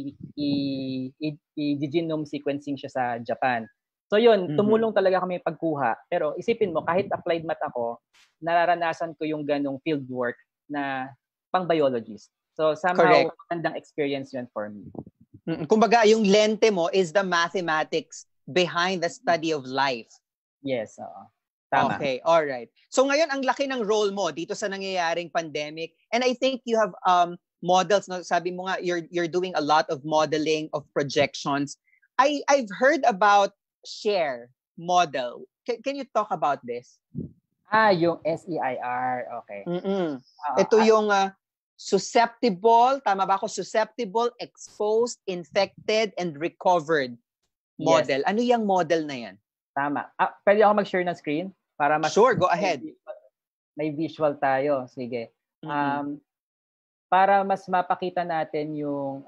i-genome sequencing siya sa Japan. So yun, tumulong talaga kami pagkuha. Pero isipin mo, kahit applied math ako, nararanasan ko yung ganong field work na pang biologist. So somehow, magandang experience yun for me. Kumbaga, yung lente mo is the mathematics behind the study of life. Yes, tama. Okay, all right. So ngayon, ang laki ng role mo dito sa nangyayaring pandemic. And I think you have models. No? Sabi mo nga, you're doing a lot of modeling of projections. I've heard about SHARE model. Can you talk about this? Yung SEIR. Okay. Ito yung susceptible, tama ba ako? Susceptible, exposed, infected, and recovered model. Yes. Ano yung model na yan? Tama. Pwede ako mag-share ng screen? Para mas sure, go ahead. May visual tayo. Sige. Para mas mapakita natin yung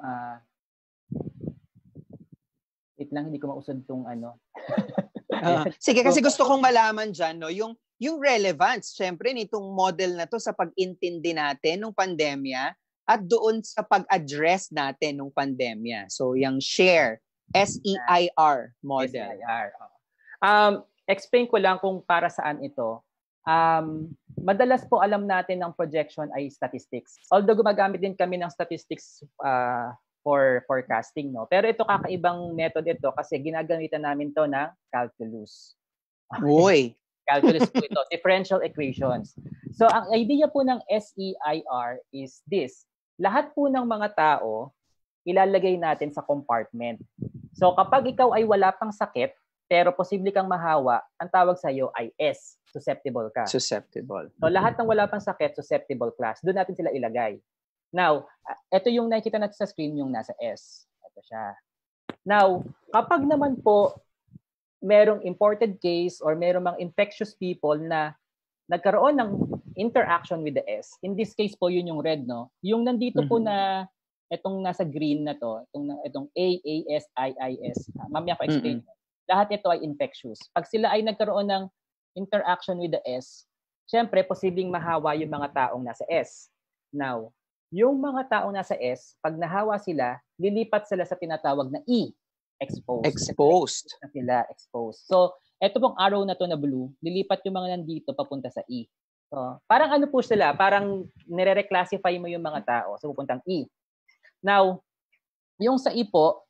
wait lang, hindi ko mausad itong ano. Sige, kasi gusto kong malaman dyan, no, yung relevance, syempre, nitong model na to sa pag-intindi natin ng pandemya at doon sa pag-address natin ng pandemya. So, yung SHARE, SEIR model. SEIR. Explain ko lang kung para saan ito. Madalas po alam natin ng projection ay statistics. Although gumagamit din kami ng statistics for forecasting, no? Pero ito kakaibang method ito kasi ginagamitan namin to ng calculus. Uy. Calculus po ito, differential equations. So ang idea po ng SEIR is this. Lahat po ng mga tao ilalagay natin sa compartment. So kapag ikaw ay wala pang sakit pero posible kang mahawa, ang tawag sa iyo ay S, susceptible ka. Susceptible. So lahat ng wala pang sakit, susceptible class. Doon natin sila ilagay. Now, ito yung nakikita natin sa screen, yung nasa S. Ito siya. Now, kapag naman po merong imported case or merong mga infectious people na nagkaroon ng interaction with the S, in this case po yun yung red, no? Yung nandito po na itong nasa green na to, itong A, S, I, S, mamaya ko explain. Lahat ito ay infectious. Pag sila ay nagkaroon ng interaction with the S, syempre, posibleng mahawa yung mga taong nasa S. Now, yung mga taong nasa S, pag nahawa sila, lilipat sila sa tinatawag na E, exposed. Exposed. So, eto pong arrow na to na blue, lilipat yung mga nandito papunta sa E. So, parang ano po sila, parang nire-reclassify mo yung mga tao. So, pupuntang E. Now, yung sa E po,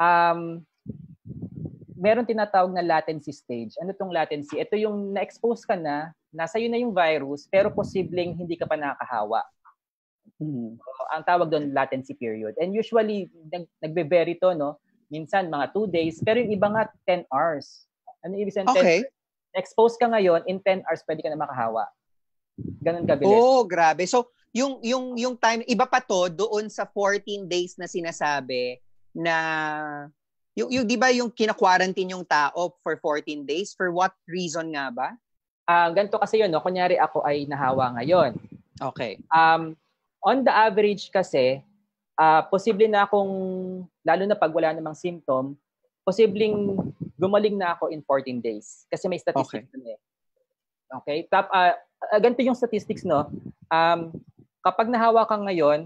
meron tinatawag na latency stage. Ano tong latency? Ito yung na-expose ka na, nasa iyo na yung virus, pero posibleng hindi ka pa nakakahawa. So, ang tawag doon, latency period. And usually, nagbe-vary to, no? Minsan, mga 2 days, pero yung iba nga, 10 hours. Ano ibig sabihin? Okay. Expose ka ngayon, in 10 hours, pwede ka na makahawa. Ganun kabilis. Oh, grabe. So, yung time, iba pa to doon sa 14 days na sinasabi na yung di ba yung kina-quarantine yung tao for 14 days? For what reason nga ba? Ganito kasi yun, no? Kunyari ako ay nahawa ngayon. Okay. On the average kasi, posible na akong, lalo na pag wala namang symptom, posibleng gumaling na ako in 14 days. Kasi may statistics na eh. Okay? Ganito yung statistics, no? Kapag nahawa ka ngayon,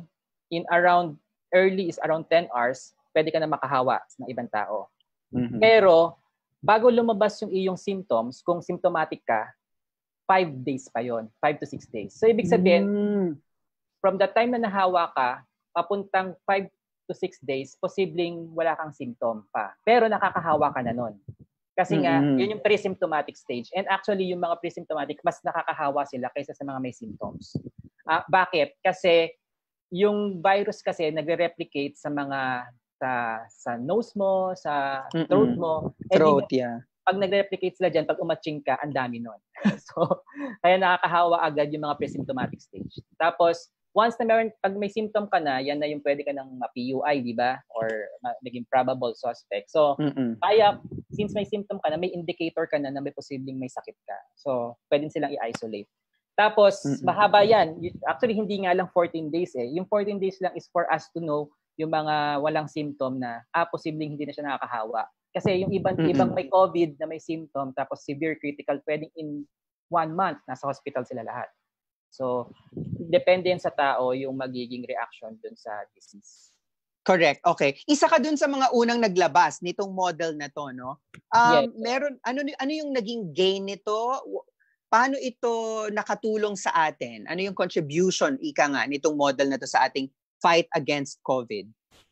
early is around 10 hours, pwede ka na makahawa ng ibang tao. Pero, bago lumabas yung iyong symptoms, kung symptomatic ka, 5 days pa yon, 5 to 6 days. So, ibig sabihin, from the time na nahawa ka, papuntang 5 to 6 days, posibleng wala kang symptom pa. Pero nakakahawa ka na nun. Kasi nga, yun yung pre-symptomatic stage. And actually, yung mga pre-symptomatic, mas nakakahawa sila kaysa sa mga may symptoms. Bakit? Kasi yung virus kasi nagre-replicate sa mga sa nose mo, sa throat mo. Throat, yeah. Pag nagre-replicate sila dyan, pag umatching ka, ang dami nun. So, kaya nakakahawa agad yung mga pre-symptomatic stage. Tapos, once na pag may symptom ka na, yan na yung pwede ka ng ma-PUI, di ba? Or naging probable suspect. So, kaya, since may symptom ka na, may indicator ka na may posibleng may sakit ka. So, pwede silang i-isolate. Tapos, mahaba yan. Actually, hindi nga lang 14 days eh. Yung 14 days lang is for us to know yung mga walang symptom na, posibleng hindi na siya nakakahawa. Kasi yung ibang may COVID na may symptom, tapos severe critical, pwedeng in 1 month, nasa hospital sila lahat. So, depende yan sa tao yung magiging reaction dun sa disease. Correct. Okay. Isa ka dun sa mga unang naglabas nitong model na to, no? Yes. Meron ano yung naging gain nito? Paano ito nakatulong sa atin? Ano yung contribution ika nga nitong model na to sa ating fight against COVID?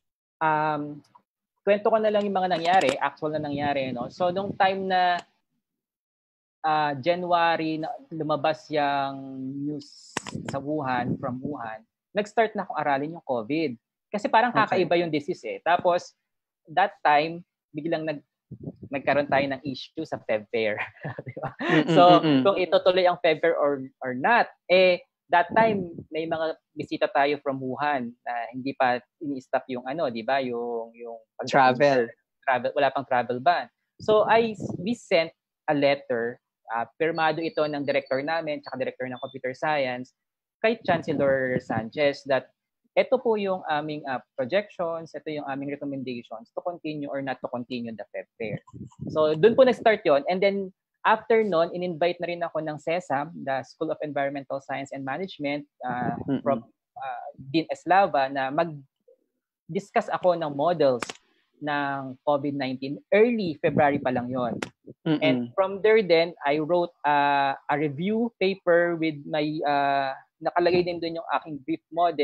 Kwento ko na lang yung mga nangyari, actual na nangyari, no? So, nung time na January na lumabas yung news sa Wuhan, from Wuhan, nag-start na akong aralin yung COVID. Kasi parang kakaiba yung disease eh. Tapos, that time, biglang nagkaroon tayo ng issue sa FevFair. So, kung itutuloy ang FevFair or not, that time, may mga bisita tayo from Wuhan na hindi pa ini-stop yung di ba? Yung travel. Wala pang travel ban. So, we sent a letter, pirmado ito ng director namin, tsaka director ng computer science, kay Chancellor Sanchez that ito po yung aming projections, ito yung aming recommendations to continue or not to continue the FevFair. So, doon po nag-start yon. And then, after nun, in-invite na rin ako ng CESAM, the School of Environmental Science and Management, from Dean Eslava, na mag-discuss ako ng models ng COVID-19. Early February pa lang yon. And from there then, I wrote a review paper with my, nakalagay din doon yung aking brief model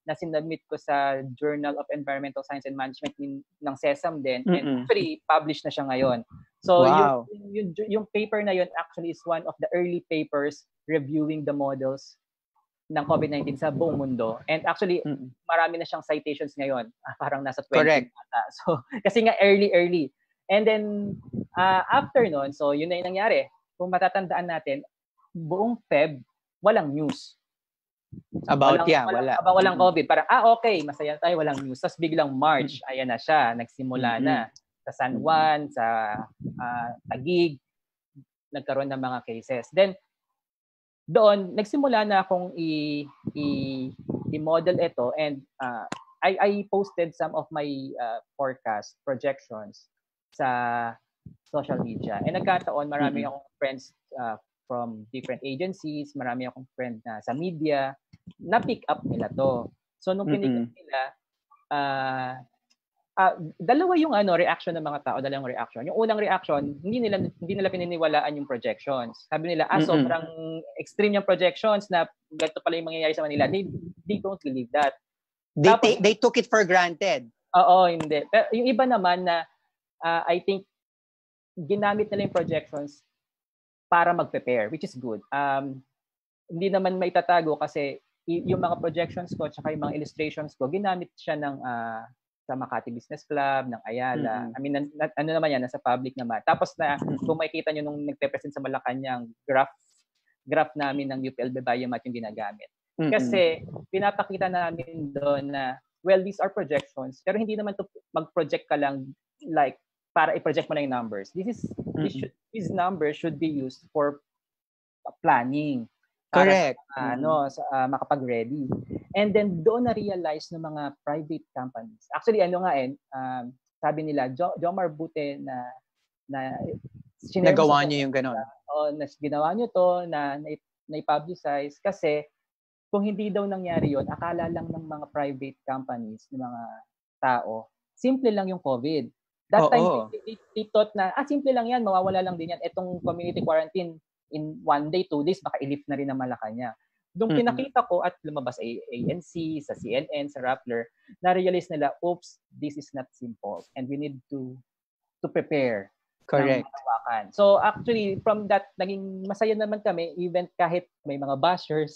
na sinubmit ko sa Journal of Environmental Science and Management ng CESAM din. And actually, published na siya ngayon. So, wow. yung paper na yun actually is one of the early papers reviewing the models ng COVID-19 sa buong mundo. And actually, marami na siyang citations ngayon. Parang nasa 20 Correct. ata. So, kasi nga early. And then, after nun, so yun na yung nangyari. Kung matatandaan natin, buong Feb, walang news. Wala. Walang COVID. Parang, okay, masaya tayo, walang news. Tapos biglang March, ayan na siya, nagsimula na. Sa San Juan, sa Taguig, nagkaroon ng mga cases. Then, doon, nagsimula na akong i-model ito and I posted some of my forecast projections sa social media. And nagkataon, marami akong friends from different agencies, marami akong friend na sa media, na-pick up nila to. So, nung pinick up nila, dalawa yung reaction ng mga tao, dalawang reaction. Yung unang reaction, hindi nila pininiwalaan yung projections. Sabi nila, sobrang extreme yung projections na ganito pala yung mangyayari sa Manila. They don't believe that. They took it for granted. Oo, hindi. Pero yung iba naman na I think ginamit nila yung projections para mag-prepare, which is good. Hindi naman may tatago kasi yung mga projections ko tsaka yung mga illustrations ko, ginamit siya ng sa Makati Business Club, ng Ayala. I mean, ano naman yan, nasa public naman. Tapos kung makikita nyo nung nagpe-present sa Malacanang, graph namin ng UPLB Biomat yung ginagamit. Kasi pinapakita namin doon na, well, these are projections, pero hindi naman to mag-project ka lang like para i-project mo na yung numbers. These numbers should be used for planning. Correct. Makapag-ready. And then doon na-realize ng mga private companies. Actually, sabi nila, Jomar, buti na nagawa niyo yung gano'n. Na ginawa niyo to, na i-publicize kasi kung hindi daw nangyari yon, akala lang ng mga private companies, ng mga tao, simple lang yung COVID. That time, they thought na, simple lang yan, mawawala lang din yan. Itong community quarantine, in 1 day, 2 days, baka i-lift na rin ng Malacanang. Doon pinakita ko at lumabas sa ANC, sa CNN, sa Rappler, na-realize nila, oops, this is not simple. And we need to prepare. Correct. So actually, from that, naging masaya naman kami, even kahit may mga bashers.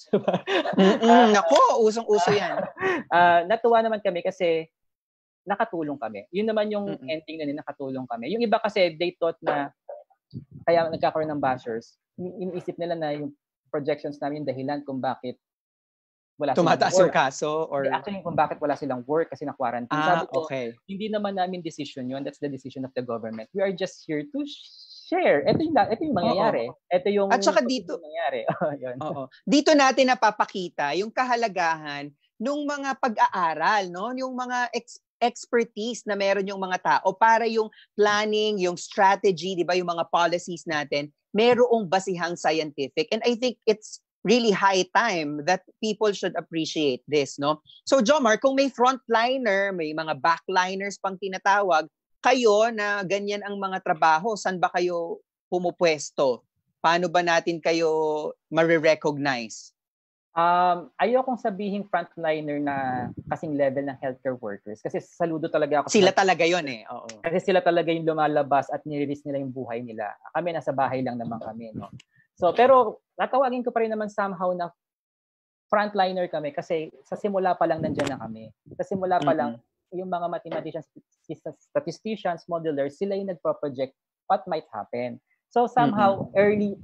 Nako, usong-uso yan. Natuwa naman kami kasi nakatulong kami. Yun naman yung ending na nakatulong kami. Yung iba kasi, they thought na kaya nagkakaroon ng bashers, iniisip nila na yung projections namin yung dahilan kung bakit wala tumataas yung kaso or actually kung bakit wala silang work kasi na-quarantine. Sabi ko, okay. Hindi naman namin decision yun. That's the decision of the government. We are just here to share. Ito yung mangyayari. Ito yung at saka dito mangyayari. Dito natin napapakita yung kahalagahan ng mga pag-aaral, no? Yung mga expertise na meron yung mga tao para yung planning, yung strategy, 'di ba, yung mga policies natin, merong basihang scientific. And I think it's really high time that people should appreciate this, no? So Jomar, kung may frontliner, may mga backliners pang tinatawag, kayo na ganyan ang mga trabaho, saan ba kayo pumupwesto? Paano ba natin kayo ma-recognize? Ayokong sabihin frontliner na kasing level ng healthcare workers kasi saludo talaga ako. Sila talaga yun eh. Oo. Kasi sila talaga yung lumalabas at nire-risk nila yung buhay nila. Kami nasa bahay lang naman kami, no? So, pero natawagin ko pa rin naman somehow na frontliner kami kasi sa simula pa lang nandiyan na kami. Sa simula pa lang, yung mga mathematicians, statisticians, modelers, sila yung nagpo-project what might happen. So somehow early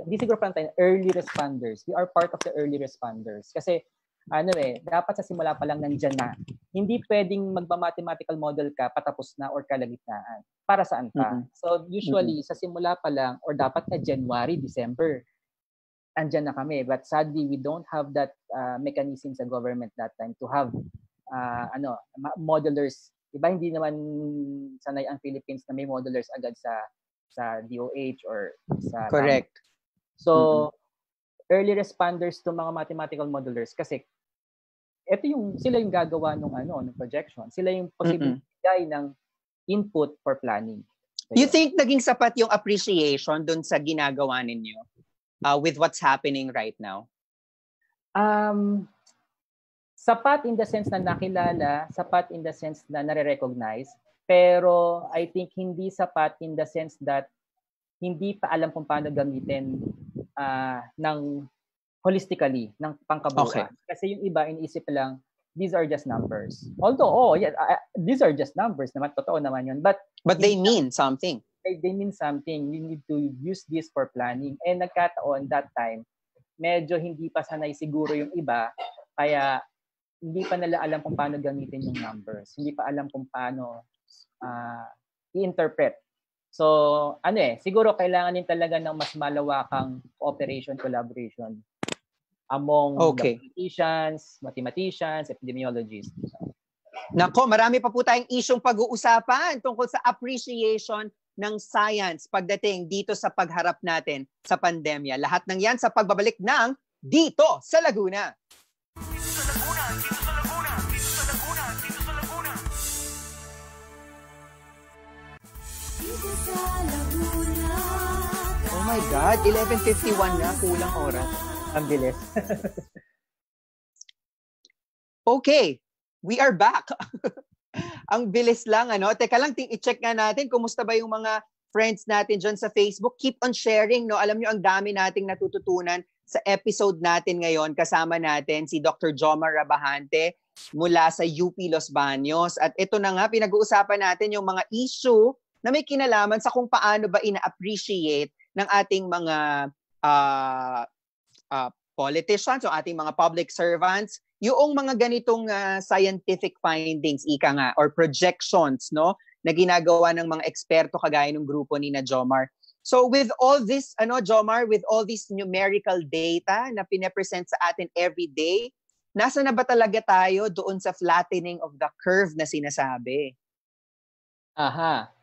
responders. We are part of the early responders. Kasi dapat sa simula pa lang nandiyan na. Hindi pwedeng magma-mathematical model ka patapos na or kalagitnaan. Para saan pa? So usually sa simula pa lang or dapat na January, December, andyan na kami. But sadly, we don't have that mechanism sa government that time to have modelers. Diba hindi naman sanay ang Philippines na may modelers agad sa DOH or sa correct. So early responders to mga mathematical modelers kasi sila yung gagawa ng projection. Sila yung posibleng bigay ng input for planning. So, you think naging sapat yung appreciation dun sa ginagawa ninyo with what's happening right now? sapat in the sense na nakilala, sapat in the sense na nare-recognize, pero I think hindi sapat in the sense that hindi pa alam kung paano gamitin ng holistically, ng pangkabuuan. Okay. Kasi yung iba, iniisip lang, these are just numbers. Although, these are just numbers naman, totoo naman yun. But they mean something. They mean something. We need to use this for planning. And nagkataon that time, medyo hindi pa sanay siguro yung iba, kaya hindi pa nila alam kung paano gamitin yung numbers. Hindi pa alam kung paano i-interpret. So, siguro kailangan din talaga ng mas malawakang cooperation, collaboration among the politicians, mathematicians, epidemiologists. Nako, marami pa po tayong isyong pag-uusapan tungkol sa appreciation ng science pagdating dito sa pagharap natin sa pandemya. Lahat ng yan sa pagbabalik ng Dito sa Laguna. Dito sa Laguna, dito sa Laguna, dito sa Laguna, dito sa Laguna. Dito sa Laguna. Oh my God, 11:51 na, kulang oras. Ang bilis. Okay, we are back. Ang bilis lang, Teka lang, i-check nga natin, kumusta ba yung mga friends natin dyan sa Facebook? Keep on sharing, no? Alam nyo, ang dami nating natututunan sa episode natin ngayon. Kasama natin si Dr. Jomar Rabahante mula sa UP Los Baños. At ito na nga, pinag-uusapan natin yung mga issue na may kinalaman sa kung paano ba ina-appreciate ng ating mga politicians o ating mga public servants yung mga ganitong scientific findings, ika nga, or projections, no, na ginagawa ng mga eksperto kagaya ng grupo ni na Jomar. So with all this, Jomar, with all this numerical data na pinapresent sa atin every day, nasa na ba talaga tayo doon sa flattening of the curve na sinasabi? Aha.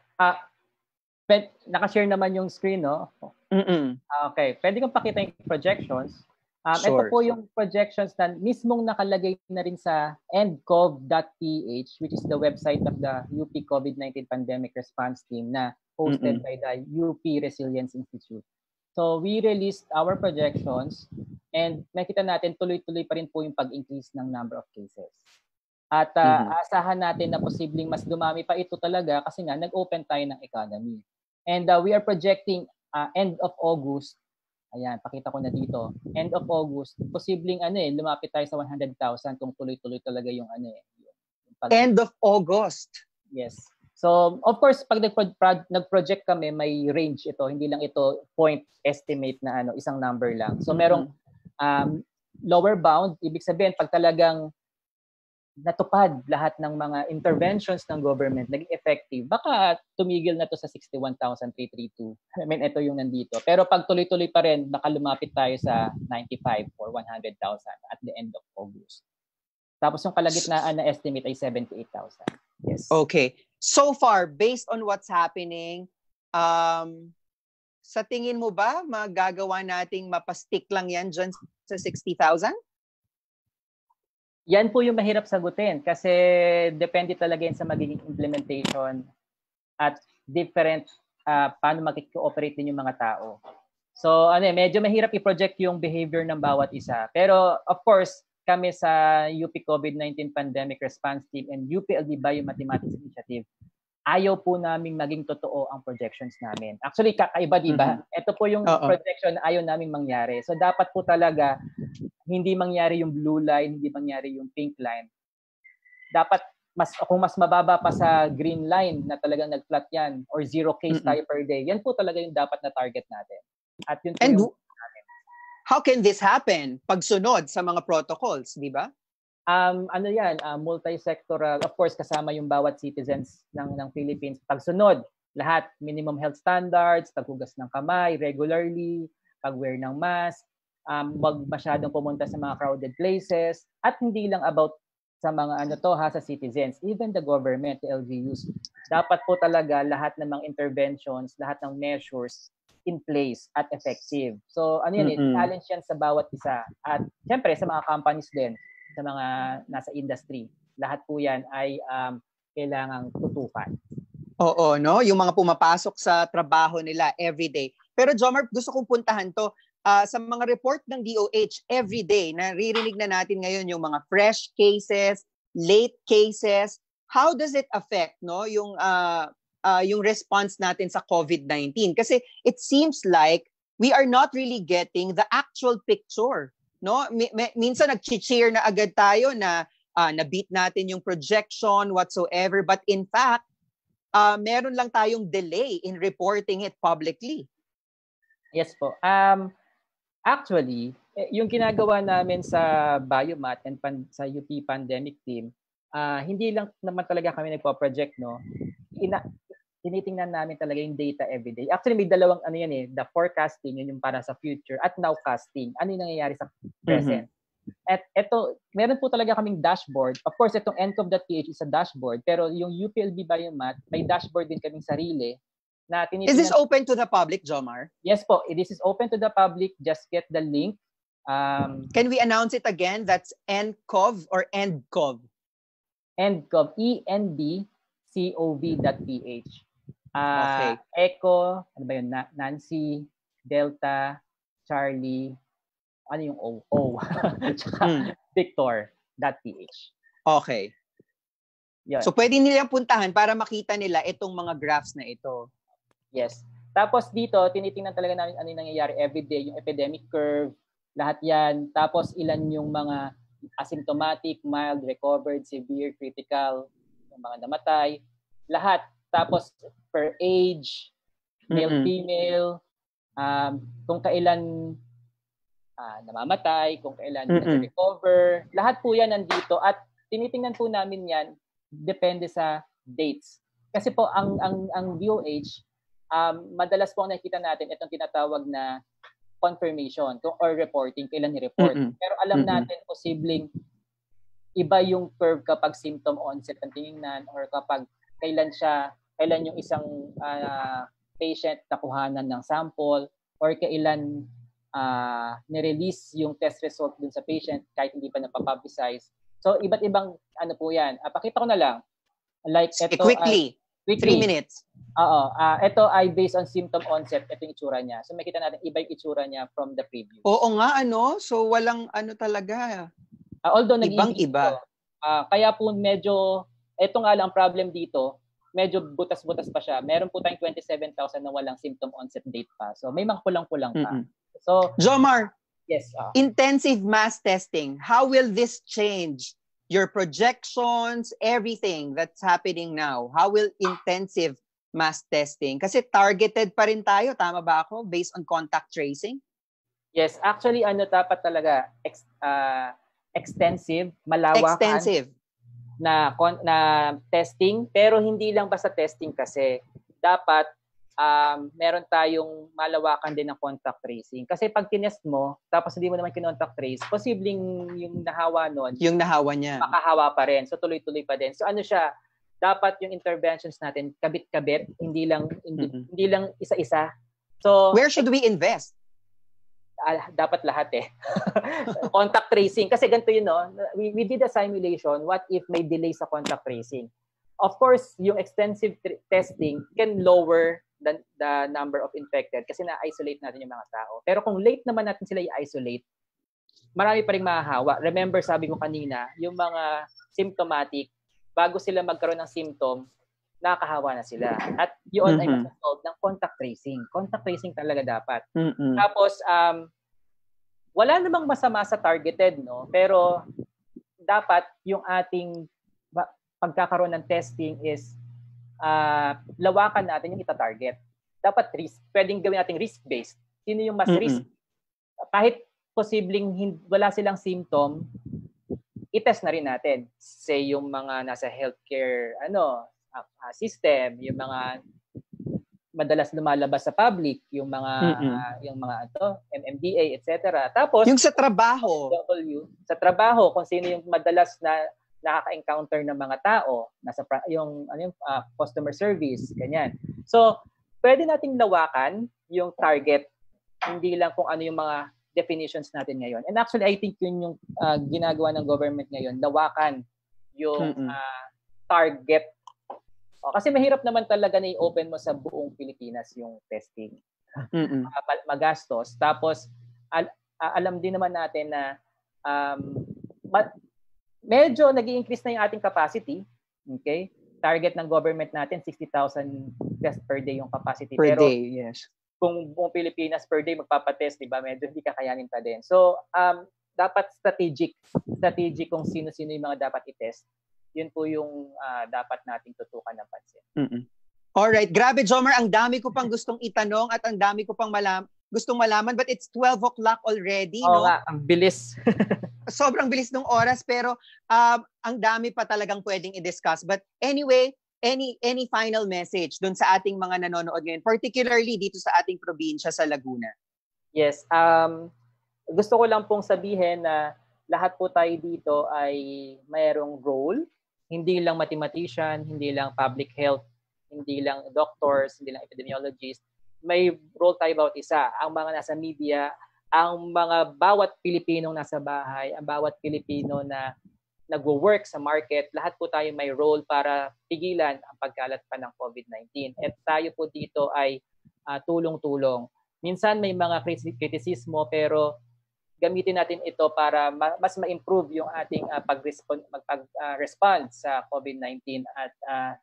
Naka-share naman yung screen, no? Okay. Pwede kong pakita yung projections. Sure. Ito po yung projections na mismong nakalagay na rin sa endcov.ph, which is the website of the UP COVID-19 Pandemic Response Team na hosted by the UP Resilience Institute. So we released our projections and makita natin tuloy-tuloy pa rin po yung pag-increase ng number of cases. At asahan natin na posibleng mas dumami pa ito talaga kasi nga nag-open tayo ng economy. And we are projecting end of August. Ayan, pakita ko na dito. End of August, posibleng lumapit tayo sa 100,000 kung tuloy-tuloy talaga yung End of August. Yes. So, of course, pag nag-project kami, may range ito. Hindi lang ito point estimate na isang number lang. So, merong lower bound. Ibig sabihin, pag talagang natupad lahat ng mga interventions ng government, naging effective, baka tumigil na to sa 61,332. I mean, ito yung nandito. Pero pag tuloy-tuloy pa rin, baka lumapit tayo sa 95 or 100,000 at the end of August. Tapos yung kalagitnaan na estimate ay 78,000. Yes. Okay. So far, based on what's happening, sa tingin mo ba magagawa nating mapastick lang yan dyan sa 60,000? Yan po yung mahirap sagutin kasi depende talaga yan sa magiging implementation at different paano mag-cooperate din yung mga tao. So medyo mahirap i-project yung behavior ng bawat isa. Pero of course, kami sa UP COVID-19 Pandemic Response Team and UPLB Biomathematics Initiative, ayaw po naming maging totoo ang projections namin. Actually, kakaiba, di ba? Ito po yung projection na ayaw naming mangyari. So dapat po talaga hindi mangyari yung blue line, hindi mangyari yung pink line. Dapat kung mas mababa pa sa green line na talagang nag-flat yan or 0 case tayo per day, yan po talaga yung dapat na target natin. At yun po yung natin. How can this happen? Pagsunod sa mga protocols, di ba? Multi-sectoral, of course, kasama yung bawat citizens ng Philippines. Pagsunod, lahat, minimum health standards, paghugas ng kamay regularly, pag-wear ng mask, wag masyadong pumunta sa mga crowded places, at hindi lang about sa mga sa citizens, even the government, the LGUs. Dapat po talaga lahat ng mga interventions, lahat ng measures in place at effective. So challenge yan sa bawat isa. At syempre sa mga companies din, sa mga nasa industry, lahat po yan ay kailangang tutukan. Oo, no? Yung mga pumapasok sa trabaho nila everyday. Pero Jomar, gusto kong puntahan to. sa mga report ng DOH every day, naririnig na natin ngayon yung mga fresh cases, late cases. How does it affect yung response natin sa COVID-19? Kasi it seems like we are not really getting the actual picture. No? Minsan nag-cheer na agad tayo na na-beat natin yung projection whatsoever, but in fact, meron lang tayong delay in reporting it publicly. Yes po. Actually, yung ginagawa namin sa Biomat and sa UP Pandemic Team, hindi lang naman talaga kami nagpo-project, no? Tinitingnan namin talaga yung data everyday. Actually, may dalawang the forecasting, yun yung para sa future, at nowcasting. Ano yung nangyayari sa present? At ito, meron po talaga kaming dashboard. Of course, itong ncov.ph is a dashboard, pero yung UPLB Biomat, may dashboard din kaming sarili. Na is this open to the public, Jomar? Yes po, this is open to the public. Just get the link. Can we announce it again? That's ncov or endcov? Endcov, endcov.ph. Okay. Echo, ano ba yun? Nancy, Delta, Charlie, ano yung O? Tsaka Victor.ph. Okay. Yun. So pwede nilang puntahan para makita nila itong mga graphs na ito. Yes. Tapos dito, tinitingnan talaga namin ano yung nangyayari everyday, yung epidemic curve, lahat yan. Tapos ilan yung mga asymptomatic, mild, recovered, severe, critical, yung mga namatay, lahat. Tapos per age, male, female, kung kailan namamatay, kung kailan recover, lahat po yan nandito at tinitingnan po namin yan depende sa dates. Kasi po ang DOH, madalas po nakikita natin itong tinatawag na confirmation or reporting, kailan ni-report. Pero alam natin posibleng iba yung curve kapag symptom onset ang tinignan or kapag kailan yung isang patient nakuhanan ng sample or kailan ni-release yung test result dun sa patient kahit hindi pa napapublicize. So, iba't ibang ano po yan. Pakita ko na lang. Like, ito, quickly. 3 minutes. Oo. Ito ay based on symptom onset. Ito yung itsura niya. So, makita natin iba yung itsura niya from the previous. Oo nga, So, walang talaga. Although, ibang-iba. Kaya po medyo, ito nga lang problem dito, medyo butas-butas pa siya. Meron po tayong 27,000 na walang symptom onset date pa. So, may mga kulang-kulang pa. So, Jomar, yes. Intensive mass testing. How will this change your projections, everything that's happening now? How will intensive mass testing? Kasi targeted pa rin tayo, tama ba ako? Based on contact tracing? Yes, actually dapat talaga extensive, malawakan. Extensive. Na testing, pero hindi lang basta testing kasi dapat meron tayong malawakan din ng contact tracing. Kasi pag tinest mo, tapos hindi mo naman kinontact trace, posibleng yung nahawa nun, yung nahawa niya, makahawa pa rin. So tuloy-tuloy pa din. So ano siya, dapat yung interventions natin kabit-kabit, hindi lang isa-isa. So where should we invest? Dapat lahat contact tracing. Kasi ganito yun, no? We did a simulation, what if may delay sa contact tracing? Of course, yung extensive testing can lower the number of infected kasi na-isolate natin yung mga tao. Pero kung late naman natin sila i-isolate, marami pa rin mahahawa. Remember, sabi ko kanina, yung mga symptomatic, bago sila magkaroon ng symptom, nakahawa na sila. At yun ay masasolve ng contact tracing. Contact tracing talaga dapat. Tapos, wala namang masama sa targeted, no? Pero dapat yung ating pagkakaroon ng testing is lawakan natin yung ita-target. Dapat pwedeng gawin natin risk-based. Sino yung mas risk? Kahit posibleng wala silang symptom, i-test na rin natin. Say yung mga nasa healthcare system, yung mga madalas lumalabas sa public, yung mga MMDA, etc. Tapos yung sa trabaho, sa trabaho kung sino yung madalas na nakaka-encounter ng mga tao, nasa customer service, ganyan. So, pwede nating lawakan yung target, hindi lang kung ano yung mga definitions natin ngayon. And actually, I think yun yung ginagawa ng government ngayon, lawakan yung target. Kasi mahirap naman talaga na i-open mo sa buong Pilipinas yung testing. Magastos. Tapos, alam din naman natin na medyo nag-i-increase na yung ating capacity. Okay? Target ng government natin 60,000 tests per day yung capacity. Per Pero day, yes. kung buong Pilipinas per day magpapatest, di ba? Medyo hindi kakayanin pa din. So, dapat strategic kung sino-sino yung mga dapat i-test. Yun po yung dapat nating tutukan ng pansin. Alright, grabe Jomar, ang dami ko pang gustong itanong at ang dami ko pang gustong malaman, but it's 12 o'clock already, no? Nga, ang bilis. Sobrang bilis ng oras, pero ang dami pa talagang pwedeng i-discuss. But anyway, any final message dun sa ating mga nanonood ngayon, particularly dito sa ating probinsya sa Laguna? Yes, gusto ko lang pong sabihin na lahat po tayo dito ay mayroong role, hindi lang mathematician, hindi lang public health, hindi lang doctors, hindi lang epidemiologists. May role tayo bawat isa. Ang mga nasa media, ang mga bawat Pilipinong nasa bahay, ang bawat Pilipino na nagwo-work sa market, lahat po tayo may role para pigilan ang pagkalat pa ng COVID-19. At tayo po dito ay tulong-tulong. Minsan may mga kritisismo, pero gamitin natin ito para mas ma-improve yung ating pag-respond sa COVID-19 at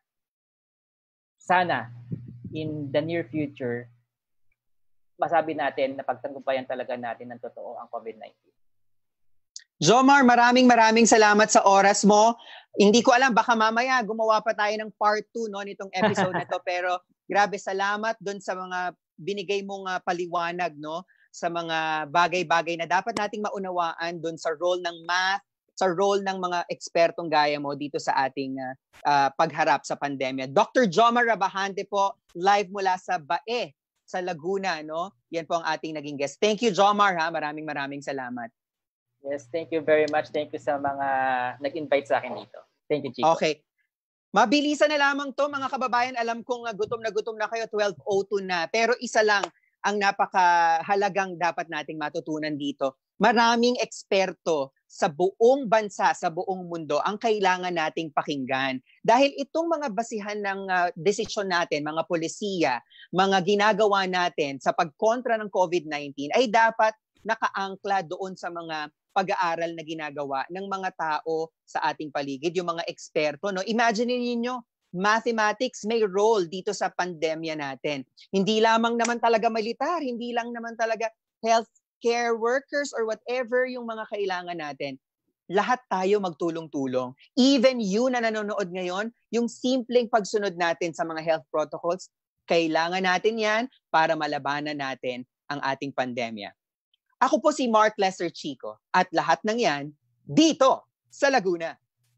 sana in the near future masabi natin na pagtagumpayan talaga natin ng totoo ang COVID-19. Jomar, maraming salamat sa oras mo. Hindi ko alam, baka mamaya gumawa pa tayo ng part 2 no, nitong episode na to, pero grabe, salamat doon sa mga binigay mong paliwanag, no, sa mga bagay-bagay na dapat nating maunawaan doon sa role ng math, sa role ng mga ekspertong gaya mo dito sa ating pagharap sa pandemya. Dr. Jomar Rabahante po, live mula sa Bae, sa Laguna, no? Yan po ang ating naging guest. Thank you, Jomar, ha? Maraming salamat. Yes, thank you very much. Thank you sa mga nag-invite sa akin dito. Thank you, Chico. Okay. Mabilisan na lamang to, mga kababayan. Alam kong gutom na kayo, 12:02 na. Pero isa lang ang napakahalagang dapat nating matutunan dito. Maraming eksperto sa buong bansa, sa buong mundo ang kailangan nating pakinggan. Dahil itong mga basihan ng desisyon natin, mga polisiya, mga ginagawa natin sa pagkontra ng COVID-19 ay dapat nakaangkla doon sa mga pag-aaral na ginagawa ng mga tao sa ating paligid, yung mga eksperto. No? Imagine niyo, mathematics may role dito sa pandemya natin. Hindi lamang naman talaga militar, hindi lang naman talaga healthcare workers or whatever yung mga kailangan natin. Lahat tayo magtulong-tulong. Even you na nanonood ngayon, yung simpleng pagsunod natin sa mga health protocols, kailangan natin yan para malabanan natin ang ating pandemya. Ako po si Mark Lester Chico at lahat ng yan dito sa Laguna.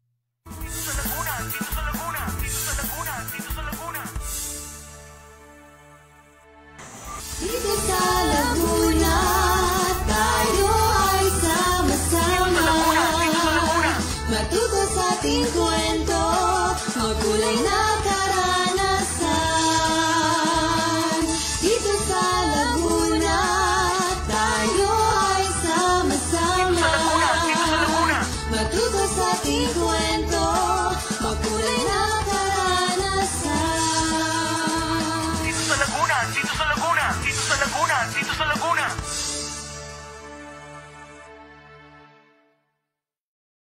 Dito sa Laguna, tayo ay sama-sama. Matuto sa ating kwento, magkulay na karami.